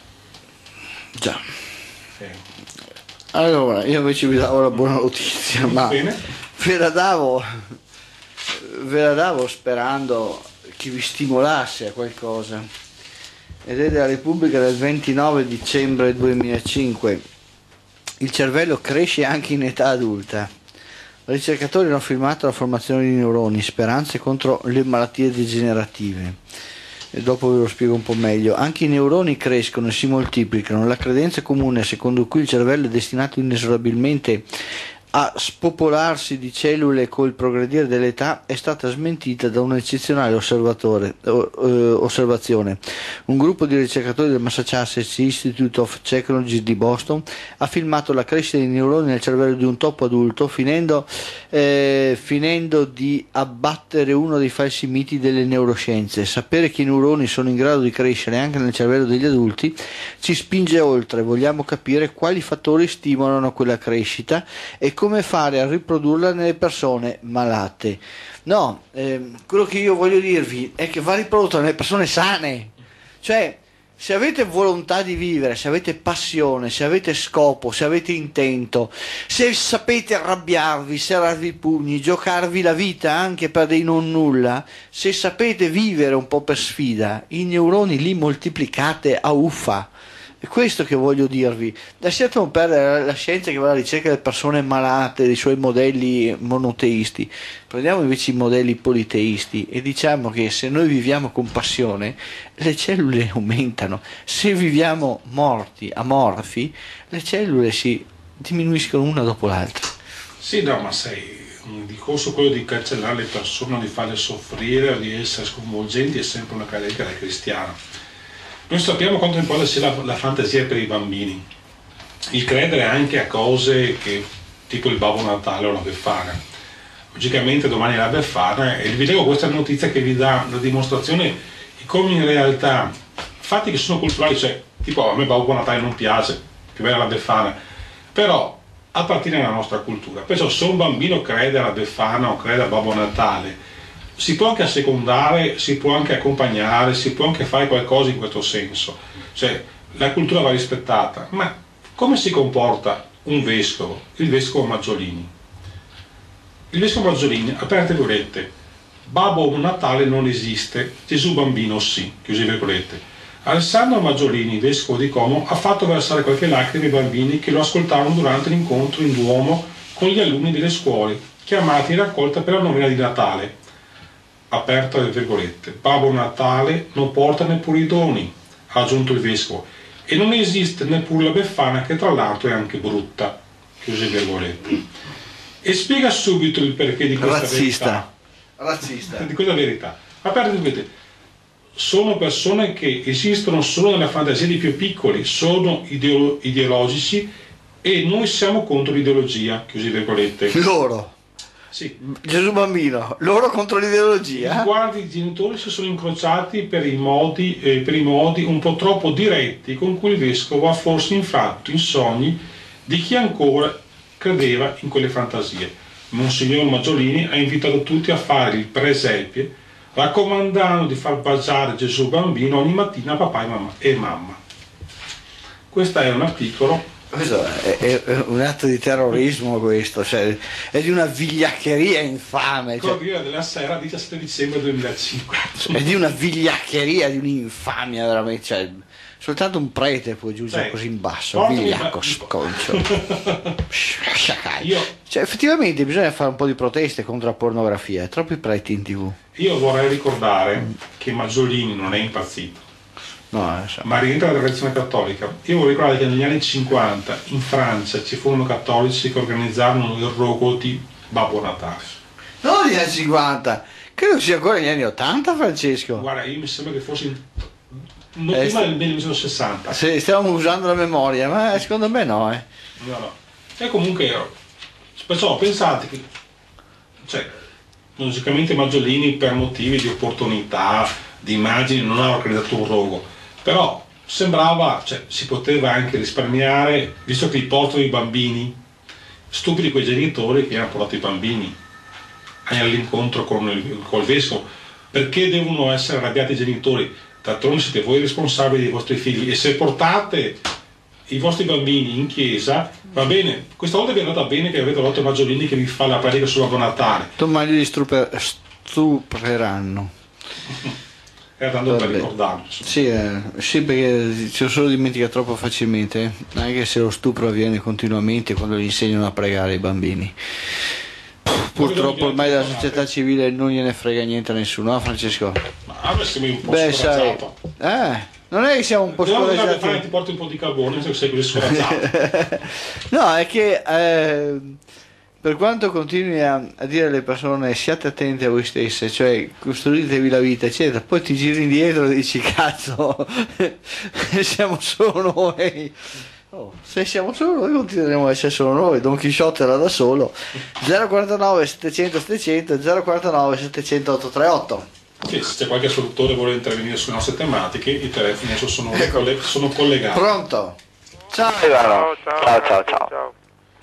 Già. Eh. Allora, io invece vi davo la buona notizia, ma Bene. ve la davo, ve la davo sperando che vi stimolasse a qualcosa. Ed è della Repubblica del ventinove dicembre duemilacinque. Il cervello cresce anche in età adulta. I ricercatori hanno firmato la formazione di neuroni, speranze contro le malattie degenerative. E dopo ve lo spiego un po' meglio. Anche i neuroni crescono e si moltiplicano. La credenza comune secondo cui il cervello è destinato inesorabilmente a spopolarsi di cellule col progredire dell'età è stata smentita da un'eccezionale osservatore, eh, osservazione. Un gruppo di ricercatori del Massachusetts Institute of Technology di Boston ha filmato la crescita dei neuroni nel cervello di un topo adulto, finendo, eh, finendo di abbattere uno dei falsi miti delle neuroscienze. Sapere che i neuroni sono in grado di crescere anche nel cervello degli adulti ci spinge oltre. Vogliamo capire quali fattori stimolano quella crescita e come fare a riprodurla nelle persone malate. No, eh, quello che io voglio dirvi è che va riprodotta nelle persone sane. Cioè, se avete volontà di vivere, se avete passione, se avete scopo, se avete intento, se sapete arrabbiarvi, serrarvi i pugni, giocarvi la vita anche per dei non nulla, se sapete vivere un po' per sfida, i neuroni li moltiplicate a uffa. È questo che voglio dirvi. Lasciate perdere la scienza che va alla ricerca delle persone malate, dei suoi modelli monoteisti. Prendiamo invece i modelli politeisti e diciamo che se noi viviamo con passione, le cellule aumentano. Se viviamo morti, amorfi, le cellule si diminuiscono una dopo l'altra. Sì, no, ma sai, il discorso quello di cancellare le persone, di farle soffrire o di essere sconvolgenti è sempre una carenza cristiana. Noi sappiamo quanto importante sia la, la fantasia per i bambini, il credere anche a cose che, tipo il Babbo Natale o la Befana. Logicamente domani è la Befana e vi leggo questa notizia che vi dà la dimostrazione di come in realtà fatti che sono culturali, cioè tipo a me Babbo Natale non piace, più bella la Befana, però appartiene alla nostra cultura. Perciò se un bambino crede alla Befana o crede a Babbo Natale, si può anche assecondare, si può anche accompagnare, si può anche fare qualcosa in questo senso. Cioè, la cultura va rispettata, ma come si comporta un vescovo, il vescovo Maggiolini? Il vescovo Maggiolini, aperte virgolette, Babbo Natale non esiste, Gesù bambino sì, chiuse virgolette. Alessandro Maggiolini, vescovo di Como, ha fatto versare qualche lacrima ai bambini che lo ascoltarono durante l'incontro in Duomo con gli alunni delle scuole, chiamati in raccolta per la nomina di Natale. Aperta le virgolette, Babbo Natale non porta neppure i doni, ha aggiunto il vescovo, e non esiste neppure la Befana, che tra l'altro è anche brutta, chiuse virgolette. E spiega subito il perché di questa Razzista. verità. Razzista. Di questa verità. Aperta le virgolette. Sono persone che esistono solo nella fantasia dei più piccoli, sono ideolo ideologici e noi siamo contro l'ideologia, chiusi virgolette. Loro? Sì. Gesù bambino, loro contro l'ideologia? I guardi, i genitori si sono incrociati per i, modi, eh, per i modi un po' troppo diretti con cui il vescovo ha forse infranto i sogni di chi ancora credeva in quelle fantasie. Monsignor Maggiolini ha invitato tutti a fare il presepio, raccomandando di far baciare Gesù bambino ogni mattina a papà e mamma. E mamma. Questo è un articolo. Questo è, è un atto di terrorismo, questo, cioè, è di una vigliaccheria infame. Cioè, Corriere della Sera, diciassette dicembre duemilacinque. È di una vigliaccheria, di un'infamia veramente. Cioè, soltanto un prete può giungere Sì. così in basso, Portami vigliacco, ba- sconcio. Sciacalli. Io, Cioè, effettivamente bisogna fare un po' di proteste contro la pornografia, troppi preti in tv. io vorrei ricordare che Maggiolini non è impazzito, No, eh, so. ma rientra dalla tradizione cattolica. Io vorrei ricordare che negli anni cinquanta in Francia ci furono cattolici che organizzarono il rogo di Babbo Natale. Non negli anni cinquanta, credo sia ancora negli anni ottanta, Francesco. Guarda, io mi sembra che fosse in... non Eh, prima st- del millenovecentosessanta. Se stiamo usando la memoria, ma secondo me no, eh. No, no. E comunque ero. Perciò pensate che, cioè, logicamente Maggiolini per motivi di opportunità, di immagini non ha organizzato un rogo, però sembrava, cioè, si poteva anche risparmiare, visto che li portano i bambini, stupidi quei genitori che hanno portato i bambini all'incontro con il, col vescovo, perché devono essere arrabbiati i genitori? D'altronde siete voi responsabili dei vostri figli, e se portate i vostri bambini in chiesa, va bene, questa volta vi è andata bene che avete trovato Maggiolini che vi fa la predica sulla Babbo Natale. Domani li strupe- stupreranno. Era tanto per Vabbè. ricordarlo. Sì, eh, sì, perché ce lo sono dimenticato troppo facilmente, anche se lo stupro avviene continuamente quando gli insegnano a pregare i bambini. Purtroppo ormai la società civile non gliene frega niente a nessuno, no Francesco? Ma avresti un po' Beh, sai, scoraggiato. eh, non è che siamo un po' Però bisogna fare, ti scoraggiati. porti un po' di carbone se sei così scoraggiato. No, è che eh, per quanto continui a, a dire alle persone siate attenti a voi stesse, cioè costruitevi la vita, eccetera, poi ti giri indietro e dici cazzo, siamo solo noi. Oh, se siamo solo noi continueremo a essere solo noi. Don Chisciotte era da solo. Zero quarantanove settecento settecento, zero quarantanove settecento ottocentotrentotto. Sì, se c'è qualche ascoltatore vuole intervenire sulle nostre tematiche, i telefoni adesso sono, Ecco. colle- sono collegati. Pronto? Ciao. Ciao, Ciao, ciao, ciao.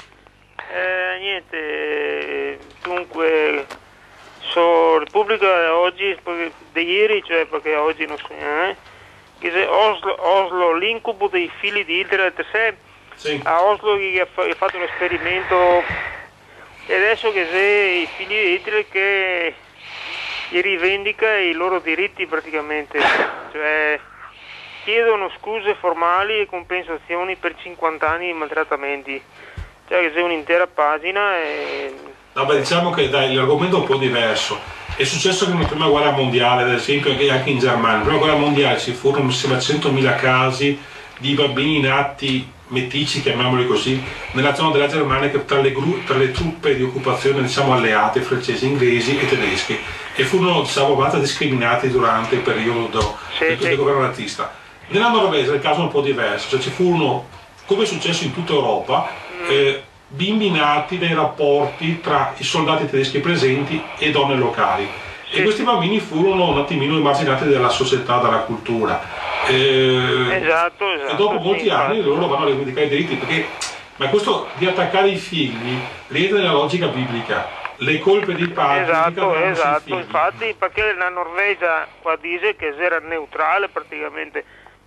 Eh, niente, eh, dunque, su Repubblica oggi, perché- di ieri, cioè perché oggi non so, eh, che se Oslo, Oslo, l'incubo dei figli di Hitler, se Sì. a Oslo che ha fa- ha fatto un esperimento e adesso che se i figli di Hitler che gli rivendica i loro diritti praticamente, cioè chiedono scuse formali e compensazioni per cinquanta anni di maltrattamenti, cioè che c'è un'intera pagina e... Vabbè, diciamo che dai, l'argomento è un po' diverso. È successo che nella prima guerra mondiale, ad esempio, e anche in Germania, nella prima guerra mondiale ci furono mi sembra centomila casi di bambini nati meticci, chiamiamoli così, nella zona della Germania, che tra le, gru- tra le truppe di occupazione, diciamo, alleate, francesi, inglesi e tedeschi, e furono, diciamo, abbastanza discriminati durante il periodo Sì, del, sì. del governo nazista. Nella Norvegia il caso è un po' diverso, cioè ci furono, come è successo in tutta Europa, eh, bimbi nati dai rapporti tra i soldati tedeschi presenti e donne locali, e questi bambini furono un attimino emarginati dalla società, dalla cultura. Eh, Esatto, esatto. e dopo molti sì, anni infatti. loro vanno a rivendicare i diritti, perché ma questo di attaccare i figli rientra nella logica biblica, le colpe dei padri Esatto, ricadranno sui esatto, figli. infatti perché la Norvegia qua dice che era neutrale praticamente, cioè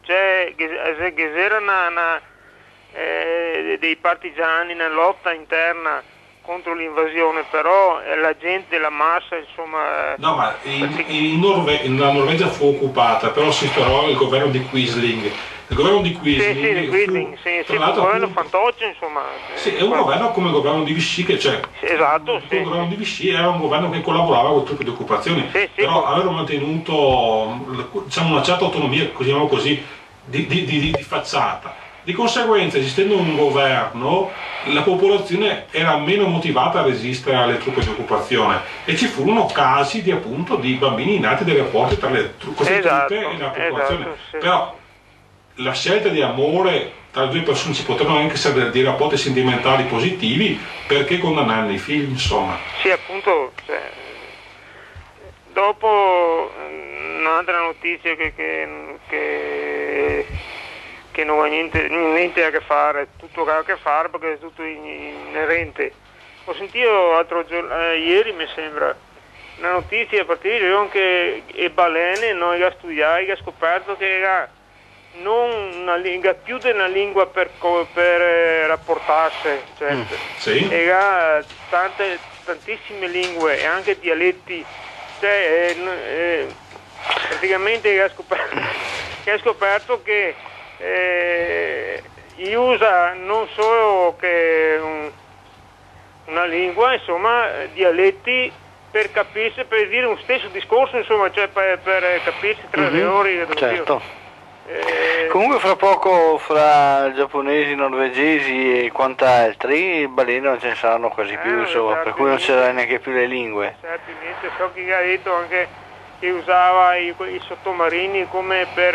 c'è che c'erano eh, dei partigiani nella lotta interna contro l'invasione, però eh, la gente, la massa, insomma... No, ma in, in Norve- la Norvegia fu occupata, però si instaurò il governo di Quisling. Il governo di Quisling, sì, sì, di Quisling, fu, sì, sì, tra l'altro, il governo appunto, fantoccio, insomma... Sì, è un quello... governo come il governo di Vichy, che cioè, esatto, sì, il governo sì. di Vichy era un governo che collaborava con le truppe di occupazione, Sì, sì, però con... avevano mantenuto, diciamo, una certa autonomia, così, così di, di, di, di facciata. Di conseguenza, esistendo un governo, la popolazione era meno motivata a resistere alle truppe di occupazione e ci furono casi di, appunto, di bambini nati dai rapporti tra le tru- queste esatto, truppe e la popolazione. esatto, sì. Però la scelta di amore tra le due persone, ci potevano anche essere dei rapporti sentimentali positivi, perché condannarne i figli, insomma. Sì, appunto, cioè, dopo un'altra notizia che, che, che, che non ha niente, niente a che fare, tutto ha a che fare perché è tutto inerente. Ho sentito l'altro giorno, eh, ieri mi sembra, una notizia a partire di giorno che le balene noi a studiare, che ha scoperto che era non una lingua, più di una lingua per, per eh, rapportarsi, cioè, Mm, sì. era tante, tantissime lingue e anche dialetti, cioè, eh, eh, praticamente ha scoperto, che ha scoperto che eh, usa non solo che un, una lingua, insomma, dialetti per capirsi, per dire un stesso discorso, insomma, cioè per, per capirsi tra Mhm, le ore. certo. Eh, Comunque fra poco fra giapponesi, norvegesi e quant'altri balene non ce ne saranno quasi più, Eh, insomma, per cui non ci saranno neanche più le lingue. certamente, so che ha detto anche che usava i, i sottomarini come per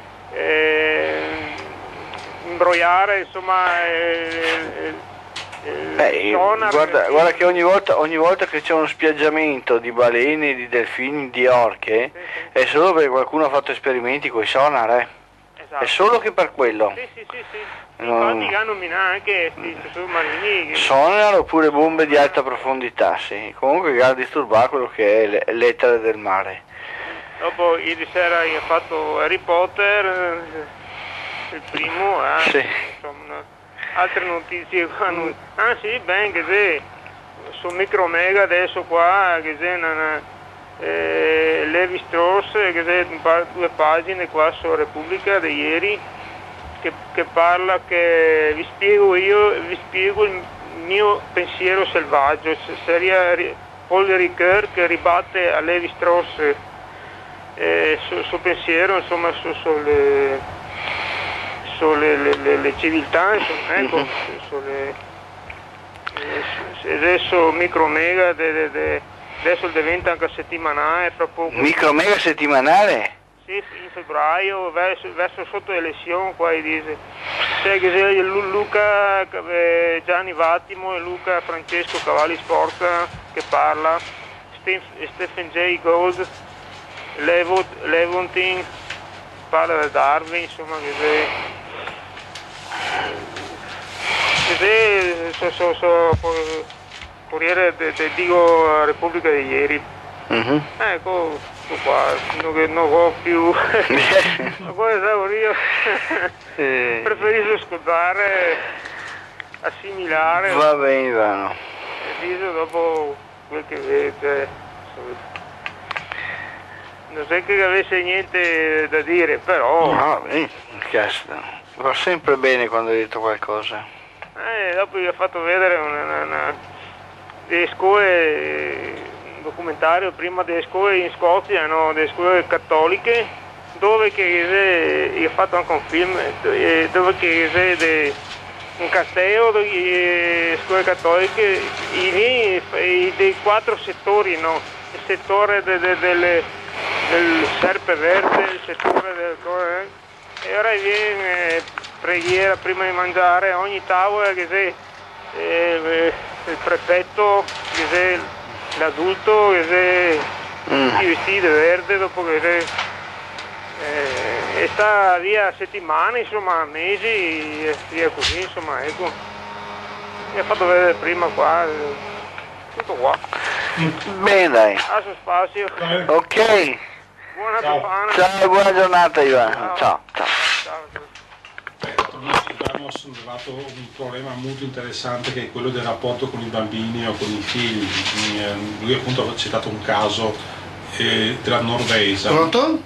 eh, imbrogliare, insomma, eh, Eh, sonar, guarda, sì. guarda che ogni volta, ogni volta che c'è uno spiaggiamento di balene, di delfini, di orche, Sì, sì. è solo perché qualcuno ha fatto esperimenti con i sonar, eh. Esatto. È solo che per quello. Sì, sì, sì, sì. Non- Infatti hanno minato anche questi sottomarini. che- Sonar oppure bombe di alta profondità, sì. Comunque che ha disturbato quello che è le- l'etere del mare. Dopo ieri sera ha fatto Harry Potter, eh, il primo, eh, Sì. insomma, no. Altre notizie qua. non- Ah sì, ben, che se su Micromega adesso qua, che se una, eh, Levi Strauss, che se un pa- due pagine qua su Repubblica di ieri, che, che parla, che vi spiego io, vi spiego il mio pensiero selvaggio, se- seria ri- Paul Ricoeur che ribatte a Levi Strauss eh, sul suo pensiero, insomma, su, sulle, sulle le, le, le civiltà, insomma, ecco, Mhm. su- sulle, eh, su- adesso Micromega, de, de, de, adesso diventa anche settimanale, fra poco. Micromega settimanale? Sì, in febbraio, verso, verso sotto elezione, qua dice. C'è che c'è Lu- Luca eh, Gianni Vattimo e Luca Francesco Cavalli Sforza che parla, Steph- Stephen J. Gold, Levo, Levontin parla da Darwin, insomma, che c'è. Che c'è, so, so, so, Corriere de, de, dico Repubblica di ieri. Mhm. Ecco, ecco qua, non, che non ho più, ma poi stavo io, Eh, preferisco ascoltare, assimilare, Va bene, Ivano. e dico dopo quel che vede. Non so che avesse niente da dire, però, No, bene, cazzo. Va sempre bene quando hai detto qualcosa. eh, dopo gli ho fatto vedere una, una, una, delle scuole, un documentario prima delle scuole in Scozia, no, delle scuole cattoliche, dove che gli ho fatto anche un film, eh, dove che c'è un castello, dove, eh, scuole cattoliche, i, i, dei quattro settori, no, il settore de, de, delle, del serpe verde, il settore del... Eh, e ora viene eh, preghiera prima di mangiare, ogni tavola che c'è eh, il prefetto, che c'è l'adulto, che c'è Mm. tutti vestiti di verde, dopo che c'è eh, e sta via settimane, insomma mesi, e via così, insomma, ecco. Mi ha fatto vedere prima qua, eh, tutto qua. Bene, dai. A suo spazio. Ok. Buona Ciao. Tofana. Ciao e buona giornata, Ivano. Ciao. Ciao, ciao. Ciao. sono trovato un problema molto interessante, che è quello del rapporto con i bambini o con i figli. Lui appunto ha citato un caso eh, della Norvegia. Pronto?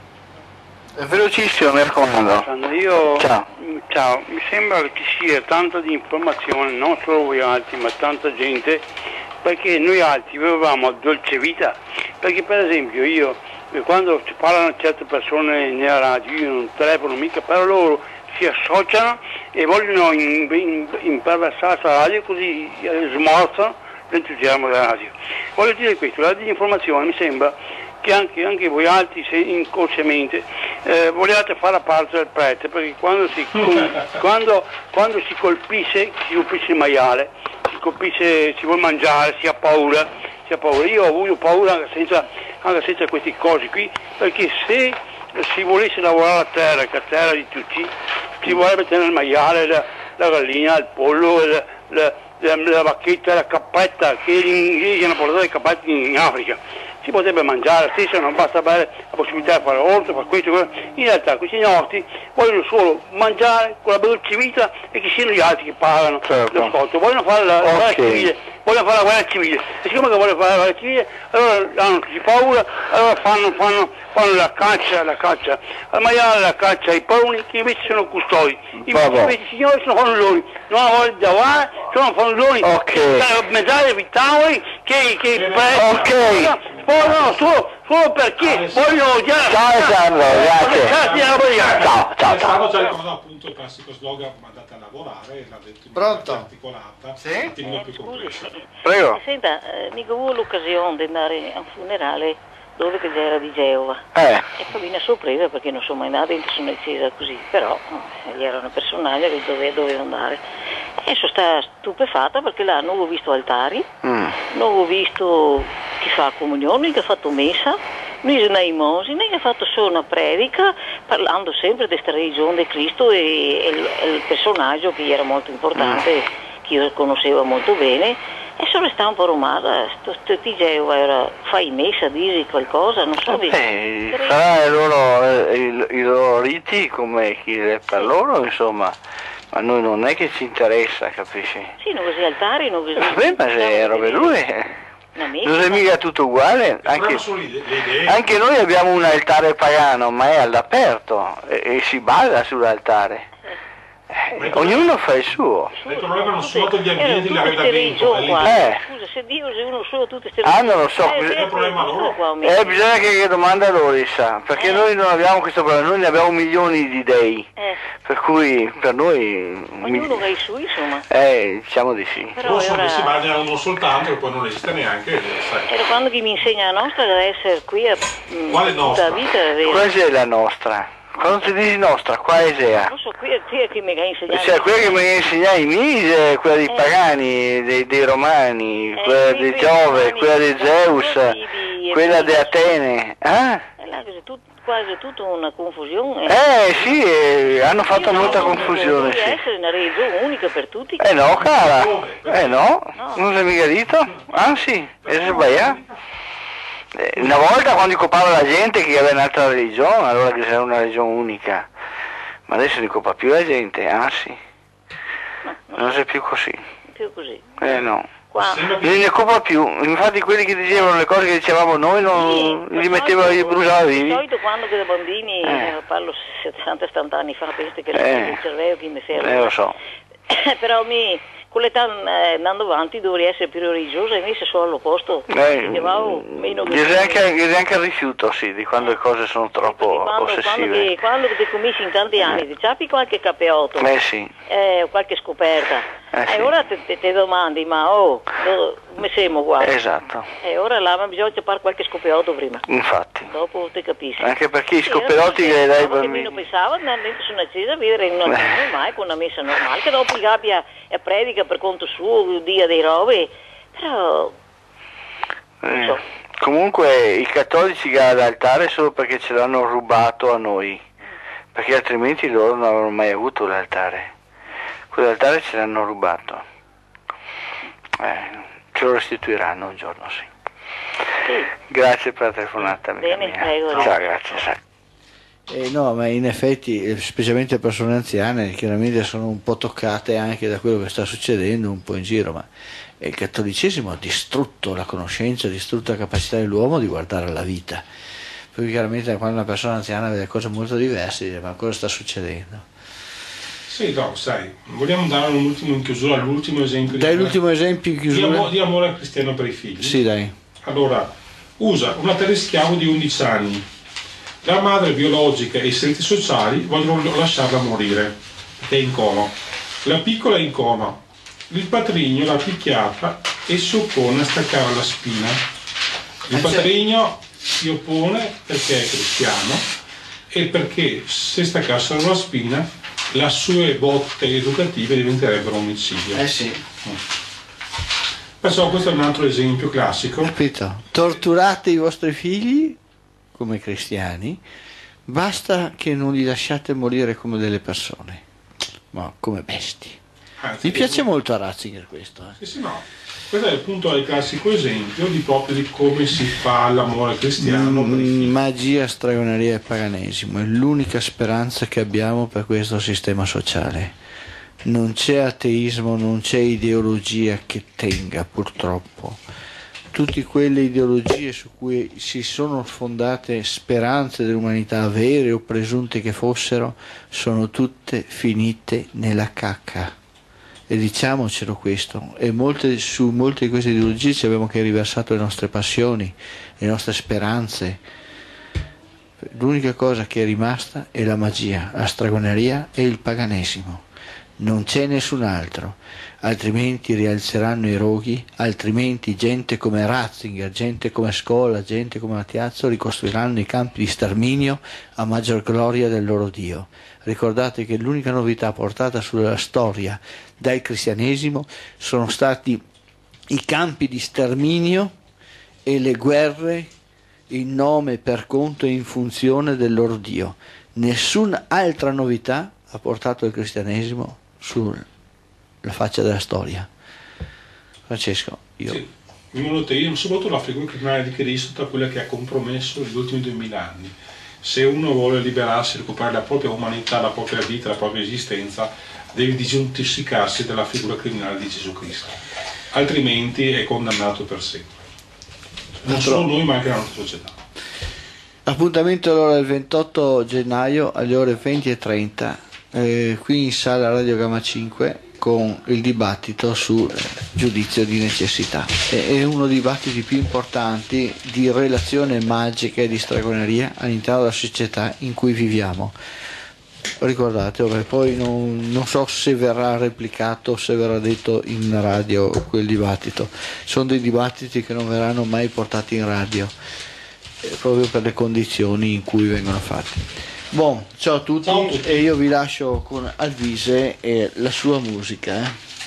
È velocissimo, mi raccomando. Io, Ciao. ciao, mi sembra che ci sia tanta di informazione, non solo voi altri, ma tanta gente, perché noi altri vivevamo dolce vita, perché per esempio io, quando ci parlano certe persone nella radio, io non telefono mica, però loro si associano e vogliono in, in, imperversare la radio, così smorzano l'entusiasmo della radio. Voglio dire questo, la disinformazione mi sembra che anche, anche voi altri, se inconsciamente, eh, vogliate fare la parte del prete, perché quando si, quando, quando si colpisce, si colpisce il maiale, si colpisce, si vuole mangiare, si ha paura, si ha paura. Io ho avuto paura anche senza, anche senza queste cose qui, perché se si volesse lavorare la terra, che è la terra di tutti, si vorrebbe tenere il maiale, la, la gallina, il pollo, la, la, la, la vacchetta, la cappetta, che gli inglesi hanno portato i cappetti in Africa. Si potrebbe mangiare stesso, non basta avere la possibilità di fare orto, fare questo, quello. In realtà questi nostri vogliono solo mangiare con la dolce vita e che siano gli altri che pagano certo. lo scotto, vogliono fare la, la guerra civile, vogliono fare la guerra civile, e siccome che vogliono fare la guerra civile, allora hanno così paura, allora fanno, fanno, fanno la caccia, la caccia al maiale, la caccia ai pauni, che invece sono custodi, invece i signori sono fannulloni, non hanno voglia di lavorare, sono fannulloni, ok, mezz'aria di tavoli, che, che ok. Oh, no, solo, solo perché voglio odiare. Ciao Alessandro, grazie. Ciao, ciao, ciao. Già ricordato appunto il classico slogan "mandate a lavorare", l'ha detto in maniera articolata, sì? un attimo Eh, più scusi, complessa. Prego. Senta, eh, mica avevo l'occasione di andare a un funerale dove che già era di Geova. Eh. E poi mi una sorpresa perché non sono mai andata in nessuna chiesa così, però eh, gli era una personaglia che dove, doveva andare. E sono stata stupefatta perché là non ho visto altari, Mm. non ho visto chi fa comunione, chi ha fatto messa, non c'è una imosina, che ha fatto solo una predica parlando sempre di questa religione di Cristo e, e, il, e il personaggio che era molto importante, mm. che io conoscevo molto bene. E sono restata un po' romana, ti Geova era, fai messa, dici qualcosa, non so. Beh, farà i loro, i, i loro riti come chi è per loro, insomma, ma a noi non è che ci interessa, capisci? Sì, non così altari, non così. Vabbè, ma se robe lui non è mica tutto uguale, anche, anche noi abbiamo un altare pagano, ma è all'aperto e, e si basa sull'altare. Eh, ognuno fa il suo. Il problema non sono gli ambienti di arredamento. Eh. Scusa, se Dio se uno solo tutte queste Ah, non lo so. eh, è un problema loro. Eh, bisogna che, che domanda loro sa, perché eh. noi non abbiamo questo problema, noi ne abbiamo milioni di dei. Eh. Per cui per noi. Ognuno va i suoi, insomma. Eh, diciamo di sì. Però o sono ora... si mangiano uno soltanto e poi non esiste neanche. Sai. Era quando chi mi insegna la nostra deve essere qui a mh, Quale tutta nostra? la vita, è vero. Questa è la nostra. Quando ti dici nostra, quale sia? Non so, qui, qui è chi mi ha insegnato. Cioè, quella che mi insegna i Mise, quella dei Eh. pagani, dei, dei romani, Eh, quella sì, di quei Giove, romani, quella di Zeus, di- di- quella di- di Atene. Eh? E là è tut- quasi tutta una confusione. Eh sì, eh, hanno fatto Io molta no, confusione, deve sì. essere una religione unica per tutti. Eh no, cara. Eh no, No. non si è mica detto. Anzi, è sbagliato. Eh, Una volta quando copava la gente che aveva un'altra religione, allora che c'era una religione unica. Ma adesso ne copa più la gente, anzi. Non è più così. Più così. Eh no. Qua. Non ne copa più. Infatti quelli che dicevano le cose che dicevamo noi non Sì, li mettevano, li bruciavano Di vivi. solito quando che da bambini, Eh. eh, parlo sessanta settanta anni fa, penso che Eh. il cervello chi mi serve. Eh lo so. Però mi, con l'età eh, andando avanti dovrei essere più religiosa, invece sono all'opposto. Eh, Dicevamo, meno che- direi anche, direi anche il rifiuto, sì, di quando le cose sono troppo Perché quando, quando, ossessive. che, quando che cominci in tanti anni, ti capi qualche capeotto, Eh sì. eh, qualche scoperta, Eh, e sì. ora te, te, te domandi, ma oh, do- come siamo qua? Esatto, E ora là ma bisogna fare qualche scopeotto prima, infatti. dopo te capisci. Anche perché i Sì, scoperotti era che le dai ai così, bambini. Io pensavo di andare dentro su una chiesa a vedere in una chiesa normale, con una messa normale, che dopo abbia e predica per conto suo, il dia dei robe, però Eh, so. Comunque i cattolici che ad altare solo perché ce l'hanno rubato a noi, perché altrimenti loro non avevano mai avuto l'altare. Quell'altare ce l'hanno rubato. Eh, ce lo restituiranno un giorno, sì. sì. Grazie per la telefonata, amica Bene, mia. prego. Ciao, grazie. Ciao. Eh, no, ma in effetti, eh, specialmente persone anziane, chiaramente sono un po' toccate anche da quello che sta succedendo un po' in giro, ma il cattolicesimo ha distrutto la conoscenza, ha distrutto la capacità dell'uomo di guardare la vita. Perché chiaramente quando una persona anziana vede cose molto diverse, dice ma cosa sta succedendo? Sì, no, sai, vogliamo dare un ultimo in chiusura, l'ultimo esempio Dai di, l'ultimo esempio in di, chiusura. amo- di amore cristiano per i figli. Sì, dai. Allora, usa una terra schiavo di undici anni. La madre biologica e i servizi sociali vogliono lasciarla morire, perché è in coma. La piccola è in coma. Il patrigno l'ha picchiata e si oppone a staccare la spina. Il patrigno si oppone perché è cristiano e perché se staccassero la spina le sue botte educative diventerebbero omicidio. Eh sì. Perciò questo è un altro esempio classico. Capito? Torturate i vostri figli come cristiani, basta che non li lasciate morire come delle persone, ma come bestie. Anzi, Mi piace molto a Ratzinger questo. Eh. Sì, sì, no. Questo è appunto il classico esempio di proprio di come si fa l'amore cristiano. per i figli. Magia, stregoneria e paganesimo è l'unica speranza che abbiamo per questo sistema sociale. Non c'è ateismo, non c'è ideologia che tenga, purtroppo. Tutte quelle ideologie su cui si sono fondate speranze dell'umanità, vere o presunte che fossero, sono tutte finite nella cacca. E diciamocelo questo, e molte, su molte di queste ideologie ci abbiamo che riversato le nostre passioni, le nostre speranze. L'unica cosa che è rimasta è la magia, la stregoneria e il paganesimo. Non c'è nessun altro, altrimenti rialzeranno i roghi, altrimenti gente come Ratzinger, gente come Scola, gente come Matiazzo ricostruiranno i campi di sterminio a maggior gloria del loro Dio. Ricordate che l'unica novità portata sulla storia dal cristianesimo sono stati i campi di sterminio e le guerre in nome, per conto e in funzione del loro Dio. Nessuna altra novità ha portato il cristianesimo sulla faccia della storia. Francesco, io... Sì, il monoteismo, soprattutto la figura criminale di Cristo, tra quella che ha compromesso gli ultimi duemila anni. Se uno vuole liberarsi, recuperare la propria umanità, la propria vita, la propria esistenza, deve disintossicarsi dalla figura criminale di Gesù Cristo, altrimenti è condannato per sempre. Non solo noi, ma anche la nostra società. Appuntamento allora il ventotto gennaio alle ore venti e trenta eh, qui in sala Radio Gamma cinque con il dibattito sul giudizio di necessità. È uno dei dibattiti più importanti di relazione magica e di stregoneria all'interno della società in cui viviamo. Ricordate, vabbè, poi non, non so se verrà replicato, se verrà detto in radio quel dibattito. Sono dei dibattiti che non verranno mai portati in radio, eh, proprio per le condizioni in cui vengono fatti. Buon, ciao a tutti, ciao a tutti. E io vi lascio con Alvise e la sua musica. Eh.